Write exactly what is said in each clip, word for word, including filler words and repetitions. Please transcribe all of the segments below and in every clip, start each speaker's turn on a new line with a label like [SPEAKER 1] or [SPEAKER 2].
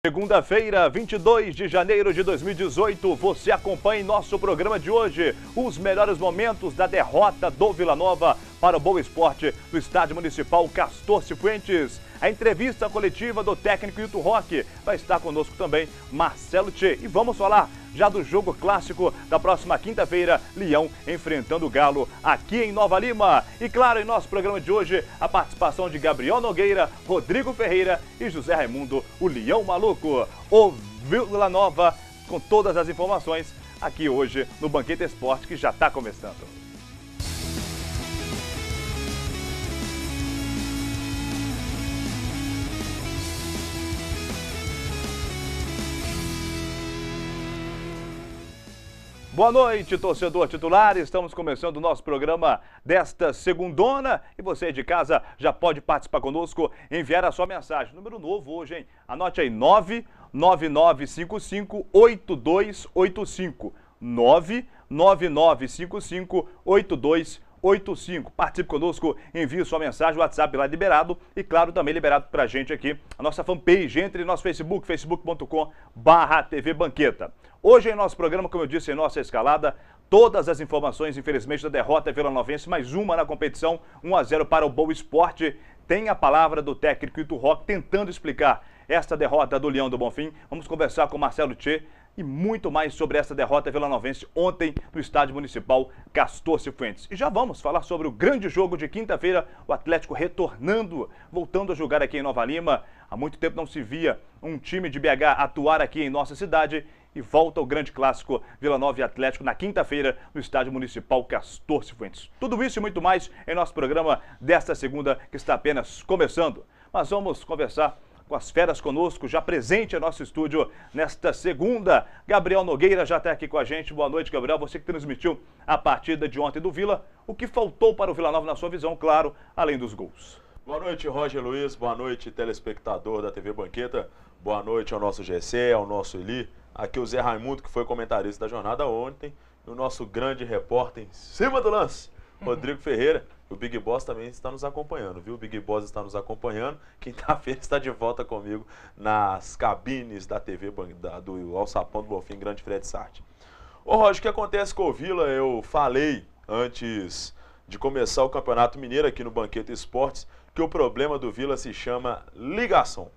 [SPEAKER 1] Segunda-feira, vinte e dois de janeiro de dois mil e dezoito, você acompanha em nosso programa de hoje os melhores momentos da derrota do Vila Nova para o Boa Esporte do Estádio Municipal Castor Cifuentes. A entrevista coletiva do técnico Hilton Roque, vai estar conosco também Marcelo Tchê. E vamos falar já do jogo clássico da próxima quinta-feira, Leão enfrentando o Galo aqui em Nova Lima. E claro, em nosso programa de hoje, a participação de Gabriel Nogueira, Rodrigo Ferreira e José Raimundo, o Leão Maluco. O Vila Nova com todas as informações aqui hoje no Banquete Esporte, que já está começando. Boa noite, torcedor titular. Estamos começando o nosso programa desta segundona e você de casa já pode participar conosco, enviar a sua mensagem. Número novo hoje, hein? Anote aí, nove nove nove cinco cinco oito dois oito cinco. nove nove nove cinco cinco oito dois oito cinco. Participe conosco, envie sua mensagem, o WhatsApp lá liberado e, claro, também liberado pra gente aqui, a nossa fanpage. Entre em nosso Facebook, facebook ponto com barra T V Banqueta. Hoje em nosso programa, como eu disse em nossa escalada, todas as informações, infelizmente, da derrota vilanovense, mais uma na competição, um a zero para o Boa Esporte. Tem a palavra do técnico Hilton Roque tentando explicar esta derrota do Leão do Bonfim. Vamos conversar com Marcelo Tchê e muito mais sobre essa derrota vilanovense ontem no Estádio Municipal Castor Cifuentes. E já vamos falar sobre o grande jogo de quinta-feira, o Atlético retornando, voltando a jogar aqui em Nova Lima. Há muito tempo não se via um time de B H atuar aqui em nossa cidade. E volta o grande clássico Vila Nova e Atlético na quinta-feira no Estádio Municipal Castor Cifuentes. Tudo isso e muito mais em nosso programa desta segunda, que está apenas começando. Mas vamos conversar com as feras conosco, já presente em nosso estúdio nesta segunda. Gabriel Nogueira já está aqui com a gente. Boa noite, Gabriel. Você que transmitiu a partida de ontem do Vila. O que faltou para o Vila Nova na sua visão, claro, além dos gols?
[SPEAKER 2] Boa noite, Roger Luiz. Boa noite, telespectador da T V Banqueta. Boa noite ao nosso G C, ao nosso Eli. Aqui o Zé Raimundo, que foi comentarista da jornada ontem. E o nosso grande repórter em cima do lance, Rodrigo Ferreira. O Big Boss também está nos acompanhando, viu? O Big Boss está nos acompanhando. Quinta-feira está de volta comigo nas cabines da T V da, do Alçapão do Bonfim, Grande Fred Sarti. Ô, Roger, o que acontece com o Vila? Eu falei antes de começar o Campeonato Mineiro aqui no Banquete Esportes que o problema do Vila se chama ligação.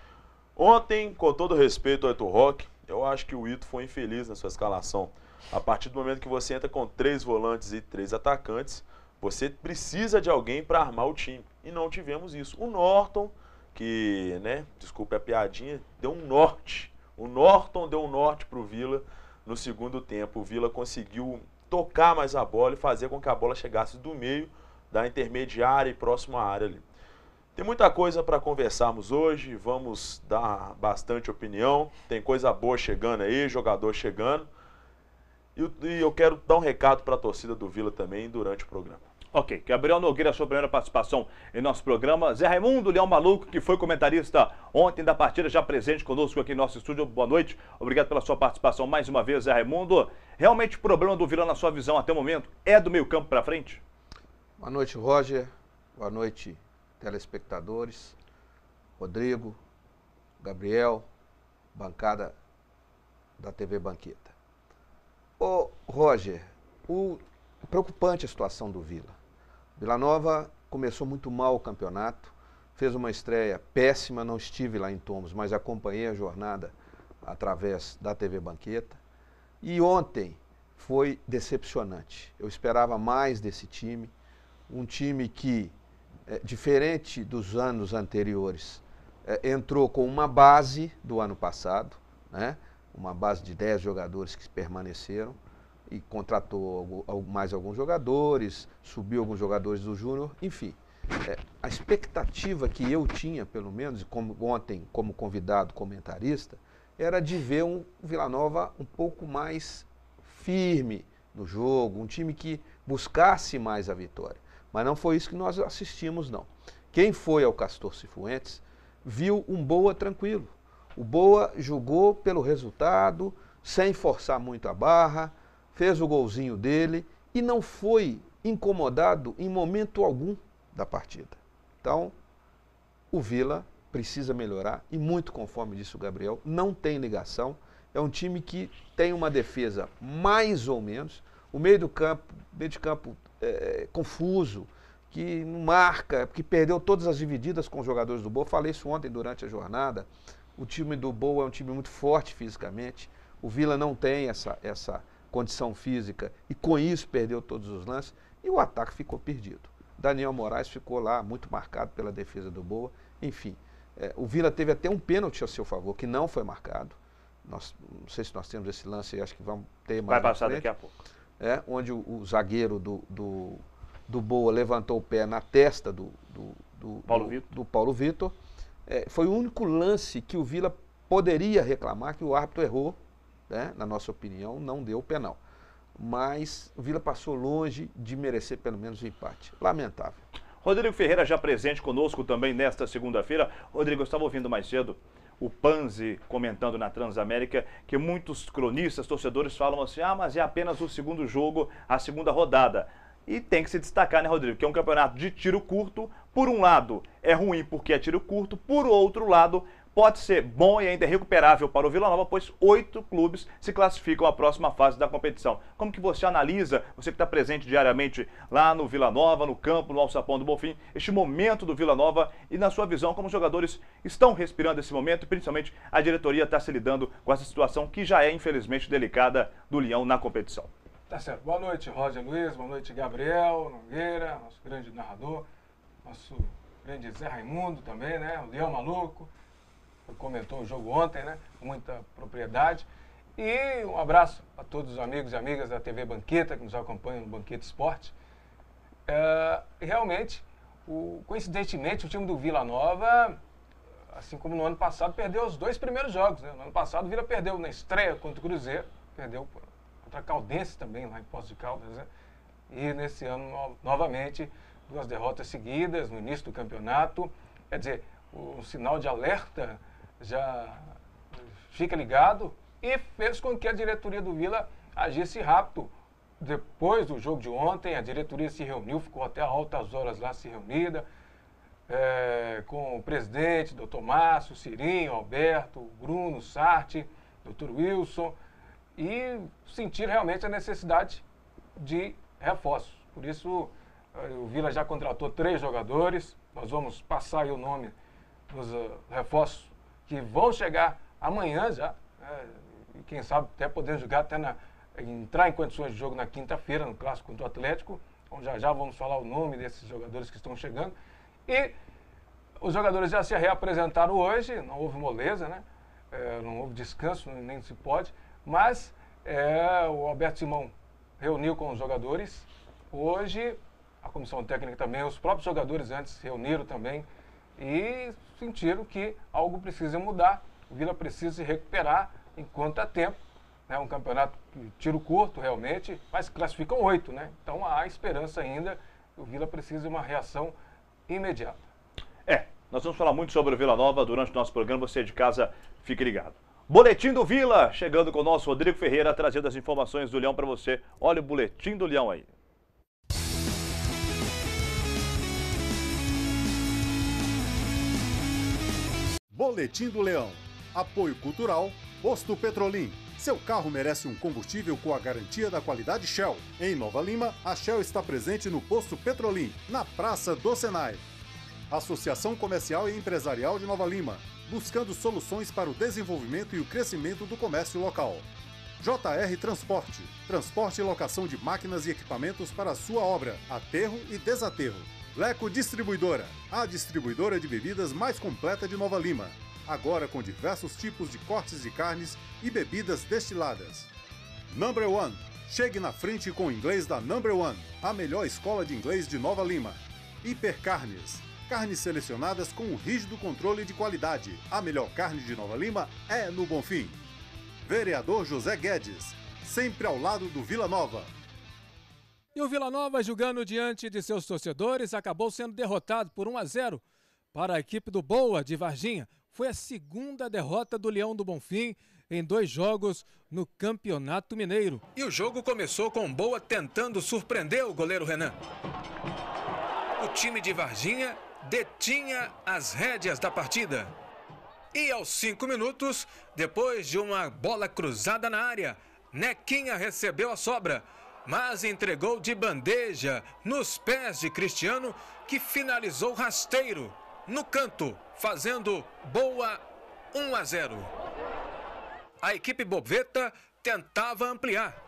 [SPEAKER 2] Ontem, com todo respeito ao Hilton Roque, eu acho que o Hilton foi infeliz na sua escalação. A partir do momento que você entra com três volantes e três atacantes, você precisa de alguém para armar o time. E não tivemos isso. O Norton, que, né, desculpe a piadinha, deu um norte. O Norton deu um norte para o Vila no segundo tempo. O Vila conseguiu tocar mais a bola e fazer com que a bola chegasse do meio da intermediária e próximo à área ali. Tem muita coisa para conversarmos hoje, vamos dar bastante opinião, tem coisa boa chegando aí, jogador chegando. E eu quero dar um recado para a torcida do Vila também durante o programa.
[SPEAKER 1] Ok, Gabriel Nogueira, sua primeira participação em nosso programa. Zé Raimundo, Leão Maluco, que foi comentarista ontem da partida, já presente conosco aqui em nosso estúdio. Boa noite, obrigado pela sua participação mais uma vez, Zé Raimundo. Realmente o problema do Vila, na sua visão até o momento, é do meio campo para frente?
[SPEAKER 3] Boa noite, Roger. Boa noite, telespectadores, Rodrigo, Gabriel, bancada da T V Banqueta. Ô, Roger, o preocupante a situação do Vila. Vila Nova começou muito mal o campeonato, fez uma estreia péssima, não estive lá em Tomos, mas acompanhei a jornada através da T V Banqueta. E ontem foi decepcionante. Eu esperava mais desse time, um time que É, diferente dos anos anteriores, é, entrou com uma base do ano passado, né? Uma base de dez jogadores que permaneceram e contratou mais alguns jogadores, subiu alguns jogadores do Júnior, enfim. É, a expectativa que eu tinha, pelo menos, como, ontem como convidado comentarista, era de ver um Vila Nova um pouco mais firme no jogo, um time que buscasse mais a vitória. Mas não foi isso que nós assistimos, não. Quem foi ao Castor Cifuentes viu um Boa tranquilo. O Boa jogou pelo resultado, sem forçar muito a barra, fez o golzinho dele e não foi incomodado em momento algum da partida. Então, o Vila precisa melhorar, e muito conforme disse o Gabriel, não tem ligação. É um time que tem uma defesa mais ou menos, o meio do campo, meio de campo é, confuso, que não marca, que perdeu todas as divididas com os jogadores do Boa. Falei isso ontem durante a jornada. O time do Boa é um time muito forte fisicamente. O Vila não tem essa, essa condição física e com isso perdeu todos os lances. E o ataque ficou perdido. Daniel Moraes ficou lá muito marcado pela defesa do Boa. Enfim, é, o Vila teve até um pênalti a seu favor, que não foi marcado. Nós, não sei se nós temos esse lance aí, acho que vamos ter mais.
[SPEAKER 1] Vai passar daqui a pouco.
[SPEAKER 3] É, onde o, o zagueiro do, do, do Boa levantou o pé na testa do, do, do
[SPEAKER 1] Paulo
[SPEAKER 3] do,
[SPEAKER 1] Vitor.
[SPEAKER 3] do Paulo Vitor. É, foi o único lance que o Vila poderia reclamar, que o árbitro errou, né, na nossa opinião, não deu o penal. Mas o Vila passou longe de merecer pelo menos o empate. Lamentável.
[SPEAKER 1] Rodrigo Ferreira já presente conosco também nesta segunda-feira. Rodrigo, eu estava ouvindo mais cedo o Panzi comentando na Transamérica que muitos cronistas, torcedores falam assim, ah, mas é apenas o segundo jogo, a segunda rodada. E tem que se destacar, né, Rodrigo, que é um campeonato de tiro curto. Por um lado, é ruim porque é tiro curto. Por outro lado, pode ser bom e ainda recuperável para o Vila Nova, pois oito clubes se classificam à próxima fase da competição. Como que você analisa, você que está presente diariamente lá no Vila Nova, no campo, no Alçapão do Bonfim, este momento do Vila Nova e, na sua visão, como os jogadores estão respirando esse momento e, principalmente, a diretoria está se lidando com essa situação que já é, infelizmente, delicada do Leão na competição?
[SPEAKER 4] Tá certo. Boa noite, Roger Luiz. Boa noite, Gabriel Nogueira, nosso grande narrador. Nosso grande Zé Raimundo também, né? O Leão Maluco. Comentou o jogo ontem, né? Com muita propriedade. E um abraço a todos os amigos e amigas da T V Banqueta que nos acompanham no Banqueta Esporte. É, realmente, o, coincidentemente, o time do Vila Nova, assim como no ano passado, perdeu os dois primeiros jogos, né? No ano passado, o Vila perdeu na estreia contra o Cruzeiro, perdeu contra a Caldense também, lá em Poços de Caldas, né? E nesse ano, no, novamente, duas derrotas seguidas no início do campeonato. Quer dizer, o sinal de alerta já fica ligado e fez com que a diretoria do Vila agisse rápido. Depois do jogo de ontem, a diretoria se reuniu, ficou até altas horas lá se reunida, é, com o presidente, doutor Márcio, Cirinho, Alberto, Bruno, Sarti, doutor Wilson, e sentiram realmente a necessidade de reforços. Por isso, o Vila já contratou três jogadores, nós vamos passar aí o nome dos uh, reforços que vão chegar amanhã já, é, e quem sabe até poder jogar, até na, entrar em condições de jogo na quinta-feira, no Clássico contra o Atlético. Então já já vamos falar o nome desses jogadores que estão chegando. E os jogadores já se reapresentaram hoje, não houve moleza, né? É, não houve descanso, nem se pode, mas é, o Alberto Simão reuniu com os jogadores. Hoje, a comissão técnica também, os próprios jogadores antes se reuniram também, e sentiram que algo precisa mudar, o Vila precisa se recuperar enquanto há tempo. É um campeonato de tiro curto realmente, mas classificam oito, né? Então há esperança ainda, o Vila precisa de uma reação imediata.
[SPEAKER 1] É, nós vamos falar muito sobre o Vila Nova durante o nosso programa, você de casa fique ligado. Boletim do Vila, chegando com o nosso Rodrigo Ferreira, trazendo as informações do Leão para você. Olha o boletim do Leão aí.
[SPEAKER 5] Boletim do Leão. Apoio cultural, Posto Petrolim. Seu carro merece um combustível com a garantia da qualidade Shell. Em Nova Lima, a Shell está presente no Posto Petrolim, na Praça do Senai. Associação Comercial e Empresarial de Nova Lima, buscando soluções para o desenvolvimento e o crescimento do comércio local. J R Transporte, transporte e locação de máquinas e equipamentos para a sua obra, aterro e desaterro. Leco Distribuidora, a distribuidora de bebidas mais completa de Nova Lima, agora com diversos tipos de cortes de carnes e bebidas destiladas. Number One, chegue na frente com o inglês da Number One, a melhor escola de inglês de Nova Lima. Hipercarnes, carnes selecionadas com um rígido controle de qualidade, a melhor carne de Nova Lima é no Bonfim. Vereador José Guedes, sempre ao lado do Vila Nova.
[SPEAKER 6] E o Vila Nova, jogando diante de seus torcedores, acabou sendo derrotado por um a zero para a equipe do Boa, de Varginha. Foi a segunda derrota do Leão do Bonfim em dois jogos no Campeonato Mineiro. E o jogo começou com o Boa tentando surpreender o goleiro Renan. O time de Varginha detinha as rédeas da partida. E aos cinco minutos, depois de uma bola cruzada na área, Nequinha recebeu a sobra, mas entregou de bandeja nos pés de Cristiano, que finalizou rasteiro no canto, fazendo boa um a zero. A equipe boveta tentava ampliar.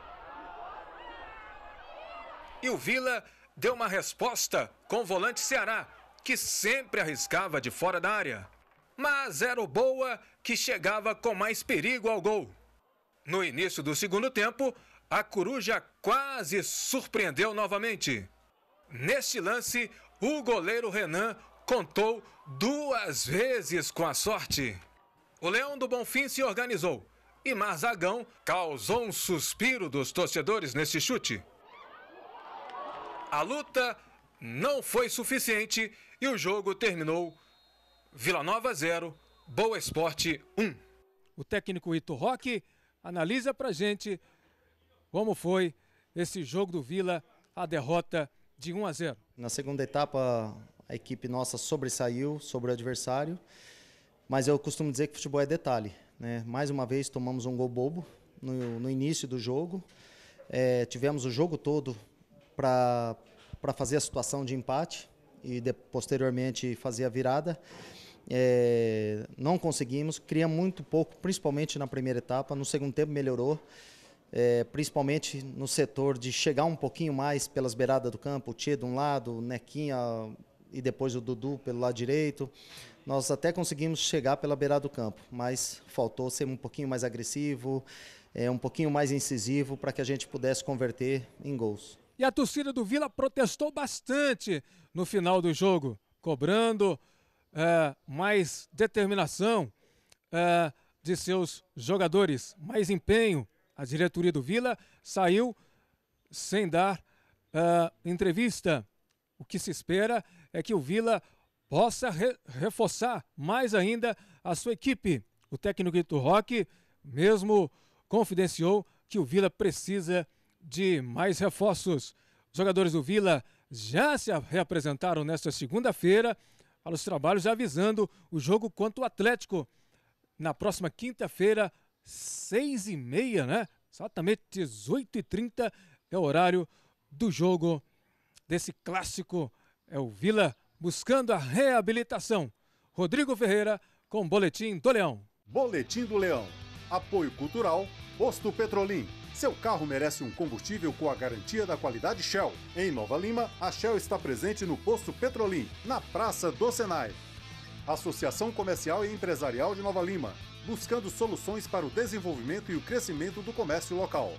[SPEAKER 6] E o Vila deu uma resposta com o volante Ceará, que sempre arriscava de fora da área. Mas era o Boa que chegava com mais perigo ao gol. No início do segundo tempo, a Coruja quase surpreendeu novamente. Neste lance, o goleiro Renan contou duas vezes com a sorte. O Leão do Bonfim se organizou e Marzagão causou um suspiro dos torcedores nesse chute. A luta não foi suficiente e o jogo terminou Vila Nova zero, Boa Esporte um. O técnico Ito Roque analisa pra gente como foi esse jogo do Vila, a derrota de um a zero.
[SPEAKER 7] Na segunda etapa, a equipe nossa sobressaiu sobre o adversário, mas eu costumo dizer que futebol é detalhe, né? Mais uma vez tomamos um gol bobo no, no início do jogo, é, tivemos o jogo todo para para fazer a situação de empate e de, posteriormente fazer a virada. É, não conseguimos, criamos muito pouco, principalmente na primeira etapa. No segundo tempo melhorou, é, principalmente no setor de chegar um pouquinho mais pelas beiradas do campo, o Tchê de um lado, o Nequinha e depois o Dudu pelo lado direito. Nós até conseguimos chegar pela beirada do campo, mas faltou ser um pouquinho mais agressivo, é, um pouquinho mais incisivo para que a gente pudesse converter em gols.
[SPEAKER 6] E a torcida do Vila protestou bastante no final do jogo, cobrando é, mais determinação é, de seus jogadores, mais empenho. A diretoria do Vila saiu sem dar é, entrevista. O que se espera é que o Vila possa re reforçar mais ainda a sua equipe. O técnico Ito Roque mesmo confidenciou que o Vila precisa de mais reforços. Os jogadores do Vila já se reapresentaram nesta segunda-feira para os trabalhos, já avisando o jogo contra o Atlético na próxima quinta-feira, seis e meia, né? Exatamente dezoito e trinta é o horário do jogo desse clássico. É o Vila buscando a reabilitação. Rodrigo Ferreira com o Boletim do Leão.
[SPEAKER 5] Boletim do Leão. Apoio cultural, Posto Petrolim. Seu carro merece um combustível com a garantia da qualidade Shell. Em Nova Lima, a Shell está presente no Posto Petrolim, na Praça do Senai. Associação Comercial e Empresarial de Nova Lima, buscando soluções para o desenvolvimento e o crescimento do comércio local.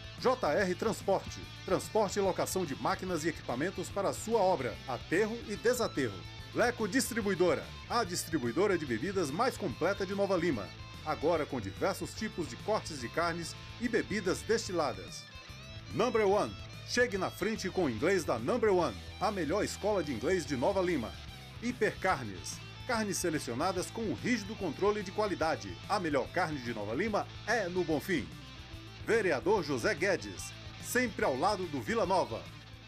[SPEAKER 5] J R Transporte, transporte e locação de máquinas e equipamentos para a sua obra, aterro e desaterro. Leco Distribuidora, a distribuidora de bebidas mais completa de Nova Lima. Agora com diversos tipos de cortes de carnes e bebidas destiladas. Number One. Chegue na frente com o inglês da Number One, a melhor escola de inglês de Nova Lima. Hipercarnes. Carnes selecionadas com um rígido controle de qualidade. A melhor carne de Nova Lima é no Bonfim. Vereador José Guedes, sempre ao lado do Vila Nova.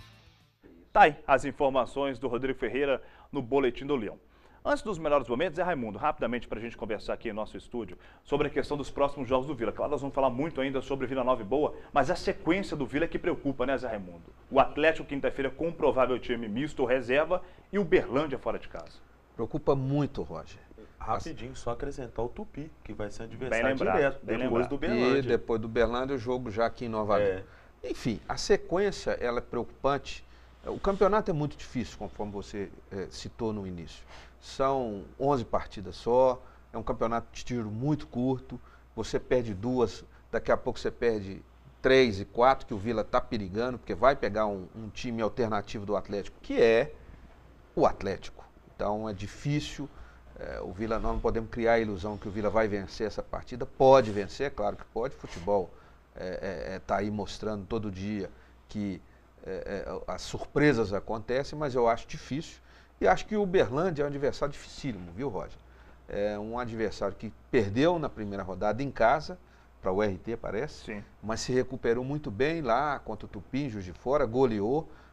[SPEAKER 1] Tá aí as informações do Rodrigo Ferreira no Boletim do Leão. Antes dos melhores momentos, é Raimundo, rapidamente para a gente conversar aqui em nosso estúdio sobre a questão dos próximos jogos do Vila. Claro, nós vamos falar muito ainda sobre Vila Nova e Boa, mas a sequência do Vila é que preocupa, né, Zé Raimundo? O Atlético, quinta-feira, com um provável time misto, reserva, e o Berlândia fora de casa.
[SPEAKER 3] Preocupa muito, Roger.
[SPEAKER 2] Rapidinho, só acrescentar o Tupi, que vai ser adversário
[SPEAKER 1] Bem lembrado,
[SPEAKER 2] direto,
[SPEAKER 1] bem
[SPEAKER 2] depois
[SPEAKER 1] lembrado.
[SPEAKER 2] do Berlândia.
[SPEAKER 3] E depois do Berlândia, o jogo já aqui em Nova Lima.
[SPEAKER 2] É.
[SPEAKER 3] Enfim, a sequência, ela é preocupante. O campeonato é muito difícil, conforme você é, citou no início. São onze partidas só, é um campeonato de tiro muito curto, você perde duas, daqui a pouco você perde três e quatro, que o Vila está perigando, porque vai pegar um, um time alternativo do Atlético, que é o Atlético. Então é difícil, é, o Vila, nós não podemos criar a ilusão que o Vila vai vencer essa partida. Pode vencer, é claro que pode, futebol está é, é, tá aí mostrando todo dia que é, é, as surpresas acontecem, mas eu acho difícil. E acho que o Berlândia é um adversário dificílimo, viu, Roger? É um adversário que perdeu na primeira rodada em casa, para o R T, parece,
[SPEAKER 1] Sim.
[SPEAKER 3] mas se recuperou muito bem lá contra o Tupi, Juiz de Fora, goleou,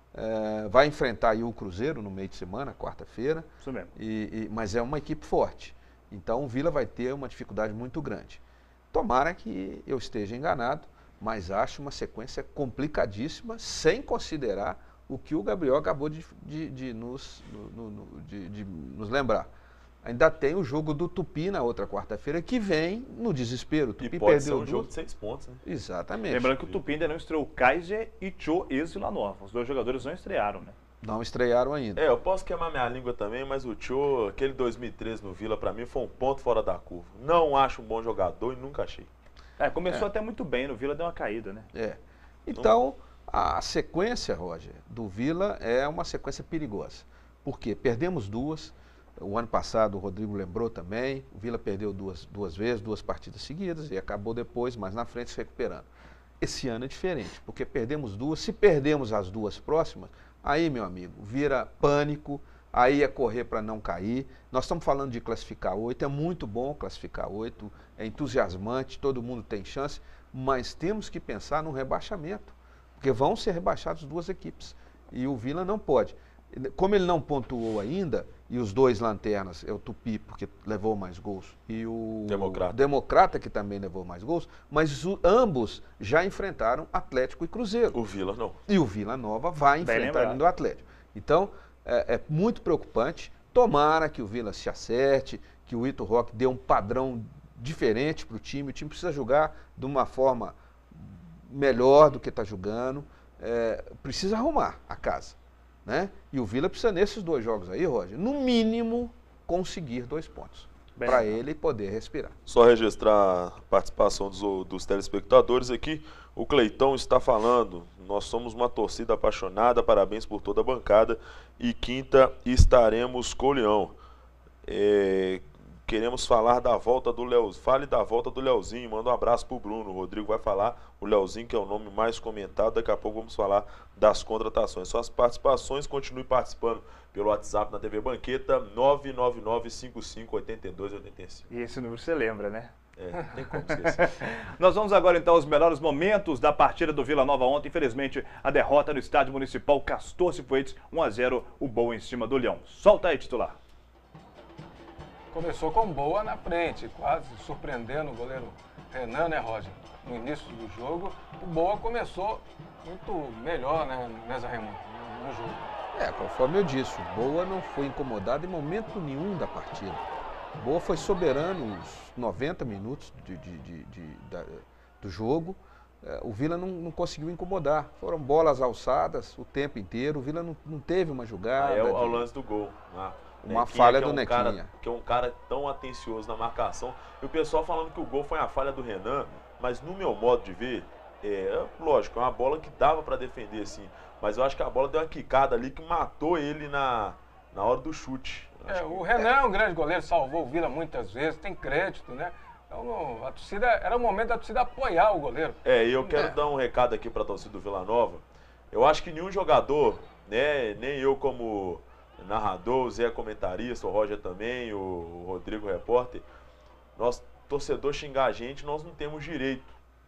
[SPEAKER 3] É, vai enfrentar aí o Cruzeiro no meio de semana, quarta-feira.
[SPEAKER 1] Isso mesmo.
[SPEAKER 3] E, e, mas é uma equipe forte. Então o Vila vai ter uma dificuldade muito grande. Tomara que eu esteja enganado, mas acho uma sequência complicadíssima, sem considerar o que o Gabriel acabou de, de, de, nos, no, no, de, de nos lembrar. Ainda tem o jogo do Tupi na outra quarta-feira, que vem no desespero. O Tupi
[SPEAKER 2] e pode
[SPEAKER 3] perdeu
[SPEAKER 2] ser um
[SPEAKER 3] duas...
[SPEAKER 2] jogo de seis pontos, né?
[SPEAKER 3] Exatamente.
[SPEAKER 1] Lembrando que o Tupi ainda não estreou Kaiser e Cho ex-Vila Nova. Os dois jogadores não estrearam, né?
[SPEAKER 3] Não estrearam ainda.
[SPEAKER 2] É, eu posso queimar minha língua também, mas o Cho, aquele dois mil e treze no Vila, pra mim, foi um ponto fora da curva. Não acho um bom jogador e nunca achei.
[SPEAKER 1] É, começou
[SPEAKER 3] É.
[SPEAKER 1] até muito bem, no Vila deu uma caída, né?
[SPEAKER 3] É. Então, a sequência, Roger, do Vila é uma sequência perigosa. Por quê? Perdemos duas. O ano passado, o Rodrigo lembrou também, o Vila perdeu duas, duas vezes, duas partidas seguidas e acabou depois, mais na frente, se recuperando. Esse ano é diferente, porque perdemos duas. Se perdemos as duas próximas, aí, meu amigo, vira pânico, aí é correr para não cair. Nós estamos falando de classificar oito, é muito bom classificar oito, é entusiasmante, todo mundo tem chance, mas temos que pensar no rebaixamento, porque vão ser rebaixadas duas equipes e o Vila não pode. Como ele não pontuou ainda, e os dois lanternas, é o Tupi, porque levou mais gols, e o
[SPEAKER 2] Democrata,
[SPEAKER 3] Democrata que também levou mais gols, mas o, ambos já enfrentaram Atlético e Cruzeiro.
[SPEAKER 2] O Vila não.
[SPEAKER 3] E o Vila Nova vai
[SPEAKER 1] Bem
[SPEAKER 3] enfrentar
[SPEAKER 1] lembrado.
[SPEAKER 3] ainda o Atlético. Então, é, é muito preocupante. Tomara que o Vila se acerte, que o Ito Roque dê um padrão diferente para o time. O time precisa jogar de uma forma melhor do que está jogando. É, precisa arrumar a casa. Né? E o Vila precisa, nesses dois jogos aí, Roger, no mínimo, conseguir dois pontos. Para ele poder respirar.
[SPEAKER 2] Só registrar a participação dos, dos telespectadores aqui. O Cleitão está falando, nós somos uma torcida apaixonada, parabéns por toda a bancada. E quinta estaremos com o Leão. É, queremos falar da volta do Léo. Fale da volta do Leozinho, manda um abraço pro Bruno. O Rodrigo vai falar, o Leozinho, que é o nome mais comentado. Daqui a pouco vamos falar das contratações. Só as participações, continue participando pelo WhatsApp na T V Banqueta, nove nove nove, cinco cinco, oito dois oito cinco.
[SPEAKER 1] E esse número você lembra, né?
[SPEAKER 2] É, não tem como esquecer.
[SPEAKER 1] Nós vamos agora então aos melhores momentos da partida do Vila Nova ontem. Infelizmente, a derrota no Estádio Municipal Castor Cifuentes, um a zero, o Boa em cima do Leão. Solta aí, titular.
[SPEAKER 4] Começou com Boa na frente, quase surpreendendo o goleiro Renan, né, Roger? No início do jogo, o Boa começou muito melhor, né, né Zé Raimundo, no jogo.
[SPEAKER 3] É, conforme eu disse, o Boa não foi incomodado em momento nenhum da partida. O Boa foi soberano os noventa minutos de, de, de, de, da, do jogo. É, o Vila não, não conseguiu incomodar. Foram bolas alçadas o tempo inteiro. O Vila não, não teve uma jogada.
[SPEAKER 2] Ah, é o,
[SPEAKER 3] de-
[SPEAKER 2] ao lance do gol. Ah,
[SPEAKER 3] Uma
[SPEAKER 2] Nequinha,
[SPEAKER 3] falha
[SPEAKER 2] que é
[SPEAKER 3] do
[SPEAKER 2] um
[SPEAKER 3] Nequinha.
[SPEAKER 2] Cara, que é um cara tão atencioso na marcação. E o pessoal falando que o gol foi uma falha do Renan, mas no meu modo de ver, é lógico, é uma bola que dava para defender sim. Mas eu acho que a bola deu uma quicada ali que matou ele na, na hora do chute. Eu
[SPEAKER 4] É,
[SPEAKER 2] acho
[SPEAKER 4] o
[SPEAKER 2] que-
[SPEAKER 4] Renan é um grande goleiro, salvou o Vila muitas vezes, tem crédito, né? Então, não- a torcida, era o momento da torcida apoiar o goleiro.
[SPEAKER 2] É, e eu quero
[SPEAKER 3] É.
[SPEAKER 2] dar um recado aqui para a torcida do Vila Nova. Eu acho que nenhum jogador, né, nem eu como narrador, o Zé comentarista, o Roger também, o Rodrigo repórter, nós, torcedor xingar a gente, nós não temos direito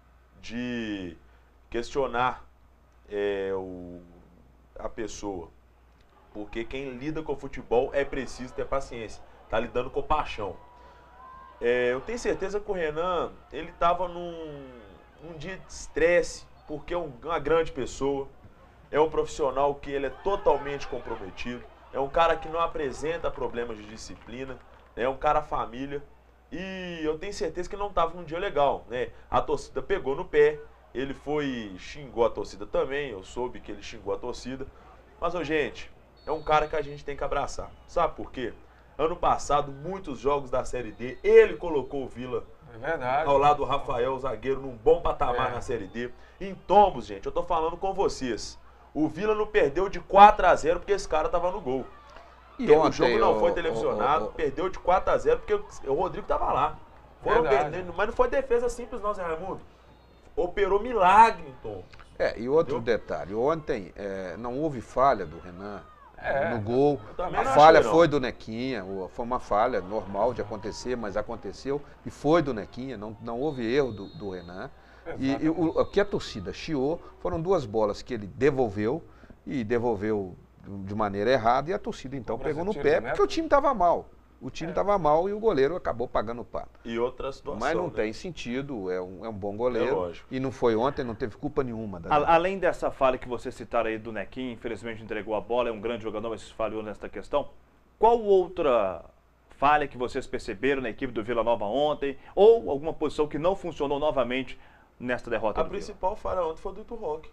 [SPEAKER 2] de questionar é, o, a pessoa. Porque quem lida com o futebol é preciso ter paciência. Tá lidando com paixão. É, eu tenho certeza que o Renan, ele estava num, num dia de estresse, porque é um- uma grande pessoa, é um profissional que ele é totalmente comprometido, é um cara que não apresenta problemas de disciplina, é um cara família, e eu tenho certeza que não estava num dia legal, né? A torcida pegou no pé, ele foi, xingou a torcida também, eu soube que ele xingou a torcida, mas, ô, gente, é um cara que a gente tem que abraçar. Sabe por quê? Ano passado, muitos jogos da Série D, ele colocou o Vila
[SPEAKER 4] É verdade.
[SPEAKER 2] ao lado do Rafael, o zagueiro, num bom patamar
[SPEAKER 4] É.
[SPEAKER 2] na Série D. Em tombos, gente, eu tô falando com vocês. O Vila não perdeu de quatro a zero porque esse cara tava no gol.
[SPEAKER 3] E
[SPEAKER 2] o
[SPEAKER 3] ontem,
[SPEAKER 2] jogo não
[SPEAKER 3] ô,
[SPEAKER 2] foi
[SPEAKER 3] ô,
[SPEAKER 2] televisionado,
[SPEAKER 3] ô, ô,
[SPEAKER 2] perdeu de quatro a zero porque o- o Rodrigo tava lá. Foram
[SPEAKER 4] Verdade.
[SPEAKER 2] perdendo, mas não foi defesa simples não, Zé Raimundo. Operou milagre, então.
[SPEAKER 3] É, e outro
[SPEAKER 2] Entendeu?
[SPEAKER 3] detalhe, ontem é, não houve falha do Renan
[SPEAKER 4] É,
[SPEAKER 3] no gol.
[SPEAKER 2] eu também
[SPEAKER 3] A
[SPEAKER 2] não
[SPEAKER 3] falha
[SPEAKER 2] achei, não.
[SPEAKER 3] foi do Nequinha, o- foi uma falha normal de acontecer, mas aconteceu e foi do Nequinha, não, não houve erro do, do Renan. E, e o, o que a torcida chiou foram duas bolas que ele devolveu e devolveu de maneira errada e a torcida então
[SPEAKER 4] Cobrança
[SPEAKER 3] pegou no
[SPEAKER 4] de tiro
[SPEAKER 3] pé
[SPEAKER 4] de
[SPEAKER 3] porque
[SPEAKER 4] meta?
[SPEAKER 3] o time estava mal. O time estava
[SPEAKER 4] É.
[SPEAKER 3] mal e o goleiro acabou pagando o pato.
[SPEAKER 2] E outra situação,
[SPEAKER 3] Mas não
[SPEAKER 2] né?
[SPEAKER 3] tem sentido, é um, é um bom
[SPEAKER 2] É
[SPEAKER 3] goleiro.
[SPEAKER 2] lógico.
[SPEAKER 3] E não foi ontem, não teve culpa nenhuma. Da
[SPEAKER 1] A- além dessa falha que você citaram aí do Nequim, infelizmente entregou a bola, é um grande jogador, mas falhou nesta questão. Qual outra falha que vocês perceberam na equipe do Vila Nova ontem? Ou alguma posição que não funcionou novamente nesta derrota
[SPEAKER 2] A
[SPEAKER 1] do Vila?
[SPEAKER 2] principal falha ontem foi do Ito Roque.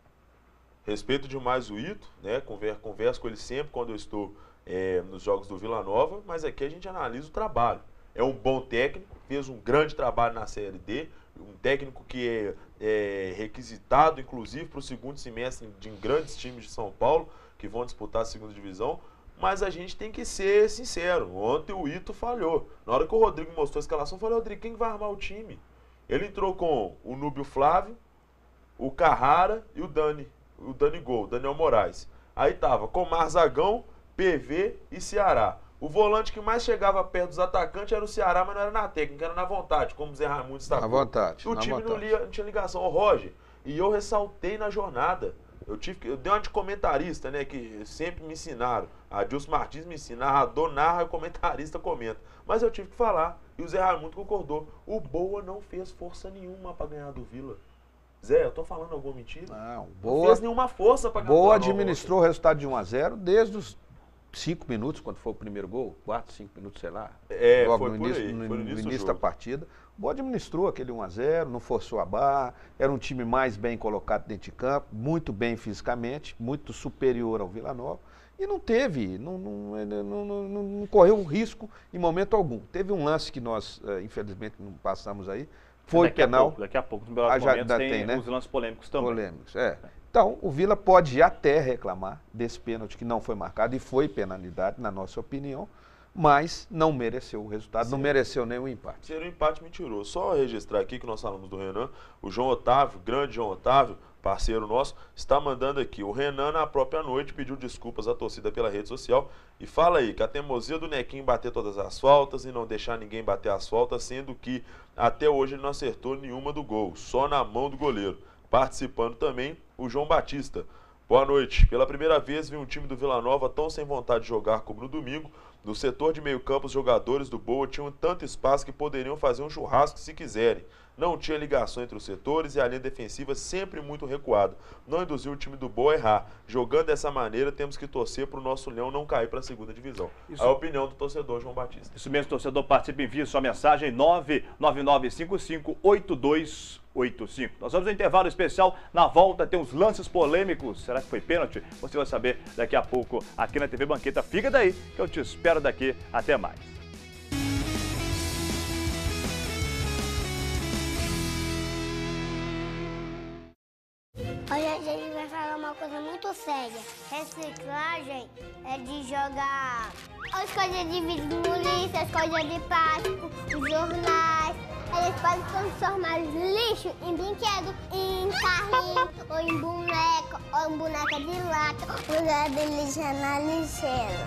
[SPEAKER 2] Respeito demais o Ito, né? Conver, converso com ele sempre quando eu estou é, nos jogos do Vila Nova, mas aqui a gente analisa o trabalho. É um bom técnico, fez um grande trabalho na Série D, um técnico que é, é requisitado, inclusive, para o segundo semestre de grandes times de São Paulo, que vão disputar a segunda divisão. Mas a gente tem que ser sincero. Ontem o Ito falhou. Na hora que o Rodrigo mostrou a escalação, eu falei, Rodrigo, quem vai armar o time? Ele entrou com o Núbio Flávio, o Carrara e o Dani, o Dani Gol, Daniel Moraes. Aí tava com Marzagão, P V e Ceará. O volante que mais chegava perto dos atacantes era o Ceará, mas não era na técnica, era na vontade, como o Zé Raimundo destacou.
[SPEAKER 3] Na vontade,
[SPEAKER 2] O
[SPEAKER 3] na
[SPEAKER 2] time
[SPEAKER 3] vontade.
[SPEAKER 2] não, lia, não tinha ligação. Ô, Roger, e eu ressaltei na jornada. Eu tive que, eu dei uma de comentarista, né, que sempre me ensinaram. A Dilson Martins me ensina, narrador narra e o comentarista comenta. Mas eu tive que falar, e o Zé Raimundo concordou. O Boa não fez força nenhuma para ganhar do Vila. Zé, eu tô falando alguma mentira?
[SPEAKER 3] Não,
[SPEAKER 2] Não
[SPEAKER 3] boa,
[SPEAKER 2] fez nenhuma força para ganhar do
[SPEAKER 3] boa
[SPEAKER 2] Vila Nova
[SPEAKER 3] administrou o resultado de um a zero desde os cinco minutos, quando foi o primeiro gol, quatro, cinco minutos, sei lá.
[SPEAKER 2] É,
[SPEAKER 3] logo
[SPEAKER 2] foi
[SPEAKER 3] no
[SPEAKER 2] por
[SPEAKER 3] início,
[SPEAKER 2] aí,
[SPEAKER 3] no,
[SPEAKER 2] foi no
[SPEAKER 3] no
[SPEAKER 2] início do
[SPEAKER 3] início da
[SPEAKER 2] jogo.
[SPEAKER 3] partida. Boa administrou aquele um a zero, não forçou a barra, era um time mais bem colocado dentro de campo, muito bem fisicamente, muito superior ao Vila Nova. E não teve, não, não, não, não, não, não correu risco em momento algum. Teve um lance que nós, eh, infelizmente, não passamos aí, foi
[SPEAKER 1] daqui
[SPEAKER 3] penal.
[SPEAKER 1] A pouco, daqui a pouco, nos melhores
[SPEAKER 3] Ah, já-
[SPEAKER 1] momentos,
[SPEAKER 3] já
[SPEAKER 1] tem,
[SPEAKER 3] tem, né?
[SPEAKER 1] os lances polêmicos também.
[SPEAKER 3] Polêmicos, é. Então, o Vila pode até reclamar desse pênalti que não foi marcado, e foi penalidade, na nossa opinião, mas não mereceu o resultado, não
[SPEAKER 2] Sim.
[SPEAKER 3] mereceu nem o empate.
[SPEAKER 2] Seria um empate mentiroso. Só registrar aqui que nós falamos do Renan. O João Otávio, grande João Otávio, parceiro nosso, está mandando aqui. O Renan, na própria noite, pediu desculpas à torcida pela rede social e fala aí que a teimosia do Nequim bater todas as faltas e não deixar ninguém bater as faltas, sendo que até hoje ele não acertou nenhuma do gol, só na mão do goleiro. Participando também o João Batista. Boa noite. Pela primeira vez vi um time do Vila Nova tão sem vontade de jogar como no domingo. No setor de meio campo, os jogadores do Boa tinham tanto espaço que poderiam fazer um churrasco se quiserem. Não tinha ligação entre os setores e a linha defensiva sempre muito recuada. Não induziu o time do Boa a errar. Jogando dessa maneira, temos que torcer para o nosso Leão não cair para a segunda divisão.
[SPEAKER 1] Isso.
[SPEAKER 2] A opinião do torcedor João Batista.
[SPEAKER 1] Isso mesmo, torcedor, participe, envie sua mensagem nove nove nove cinco cinco oito dois oito cinco. Nós vamos ao intervalo especial, na volta tem os lances polêmicos. Será que foi pênalti? Você vai saber daqui a pouco aqui na T V Banqueta. Fica daí que eu te espero daqui. Até mais.
[SPEAKER 8] Hoje a gente vai falar uma coisa muito séria. Reciclagem é de jogar as coisas de vidro no lixo, as coisas de plástico, os jornais. Eles podem transformar lixo em brinquedo, em carrinho, ou em boneca, ou em boneca de lata. O lugar de lixo é na lixeira.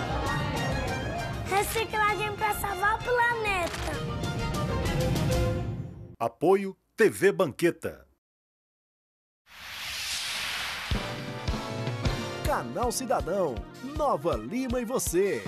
[SPEAKER 8] Reciclagem para salvar o planeta.
[SPEAKER 5] Apoio T V Banqueta. Canal Cidadão, Nova Lima e você.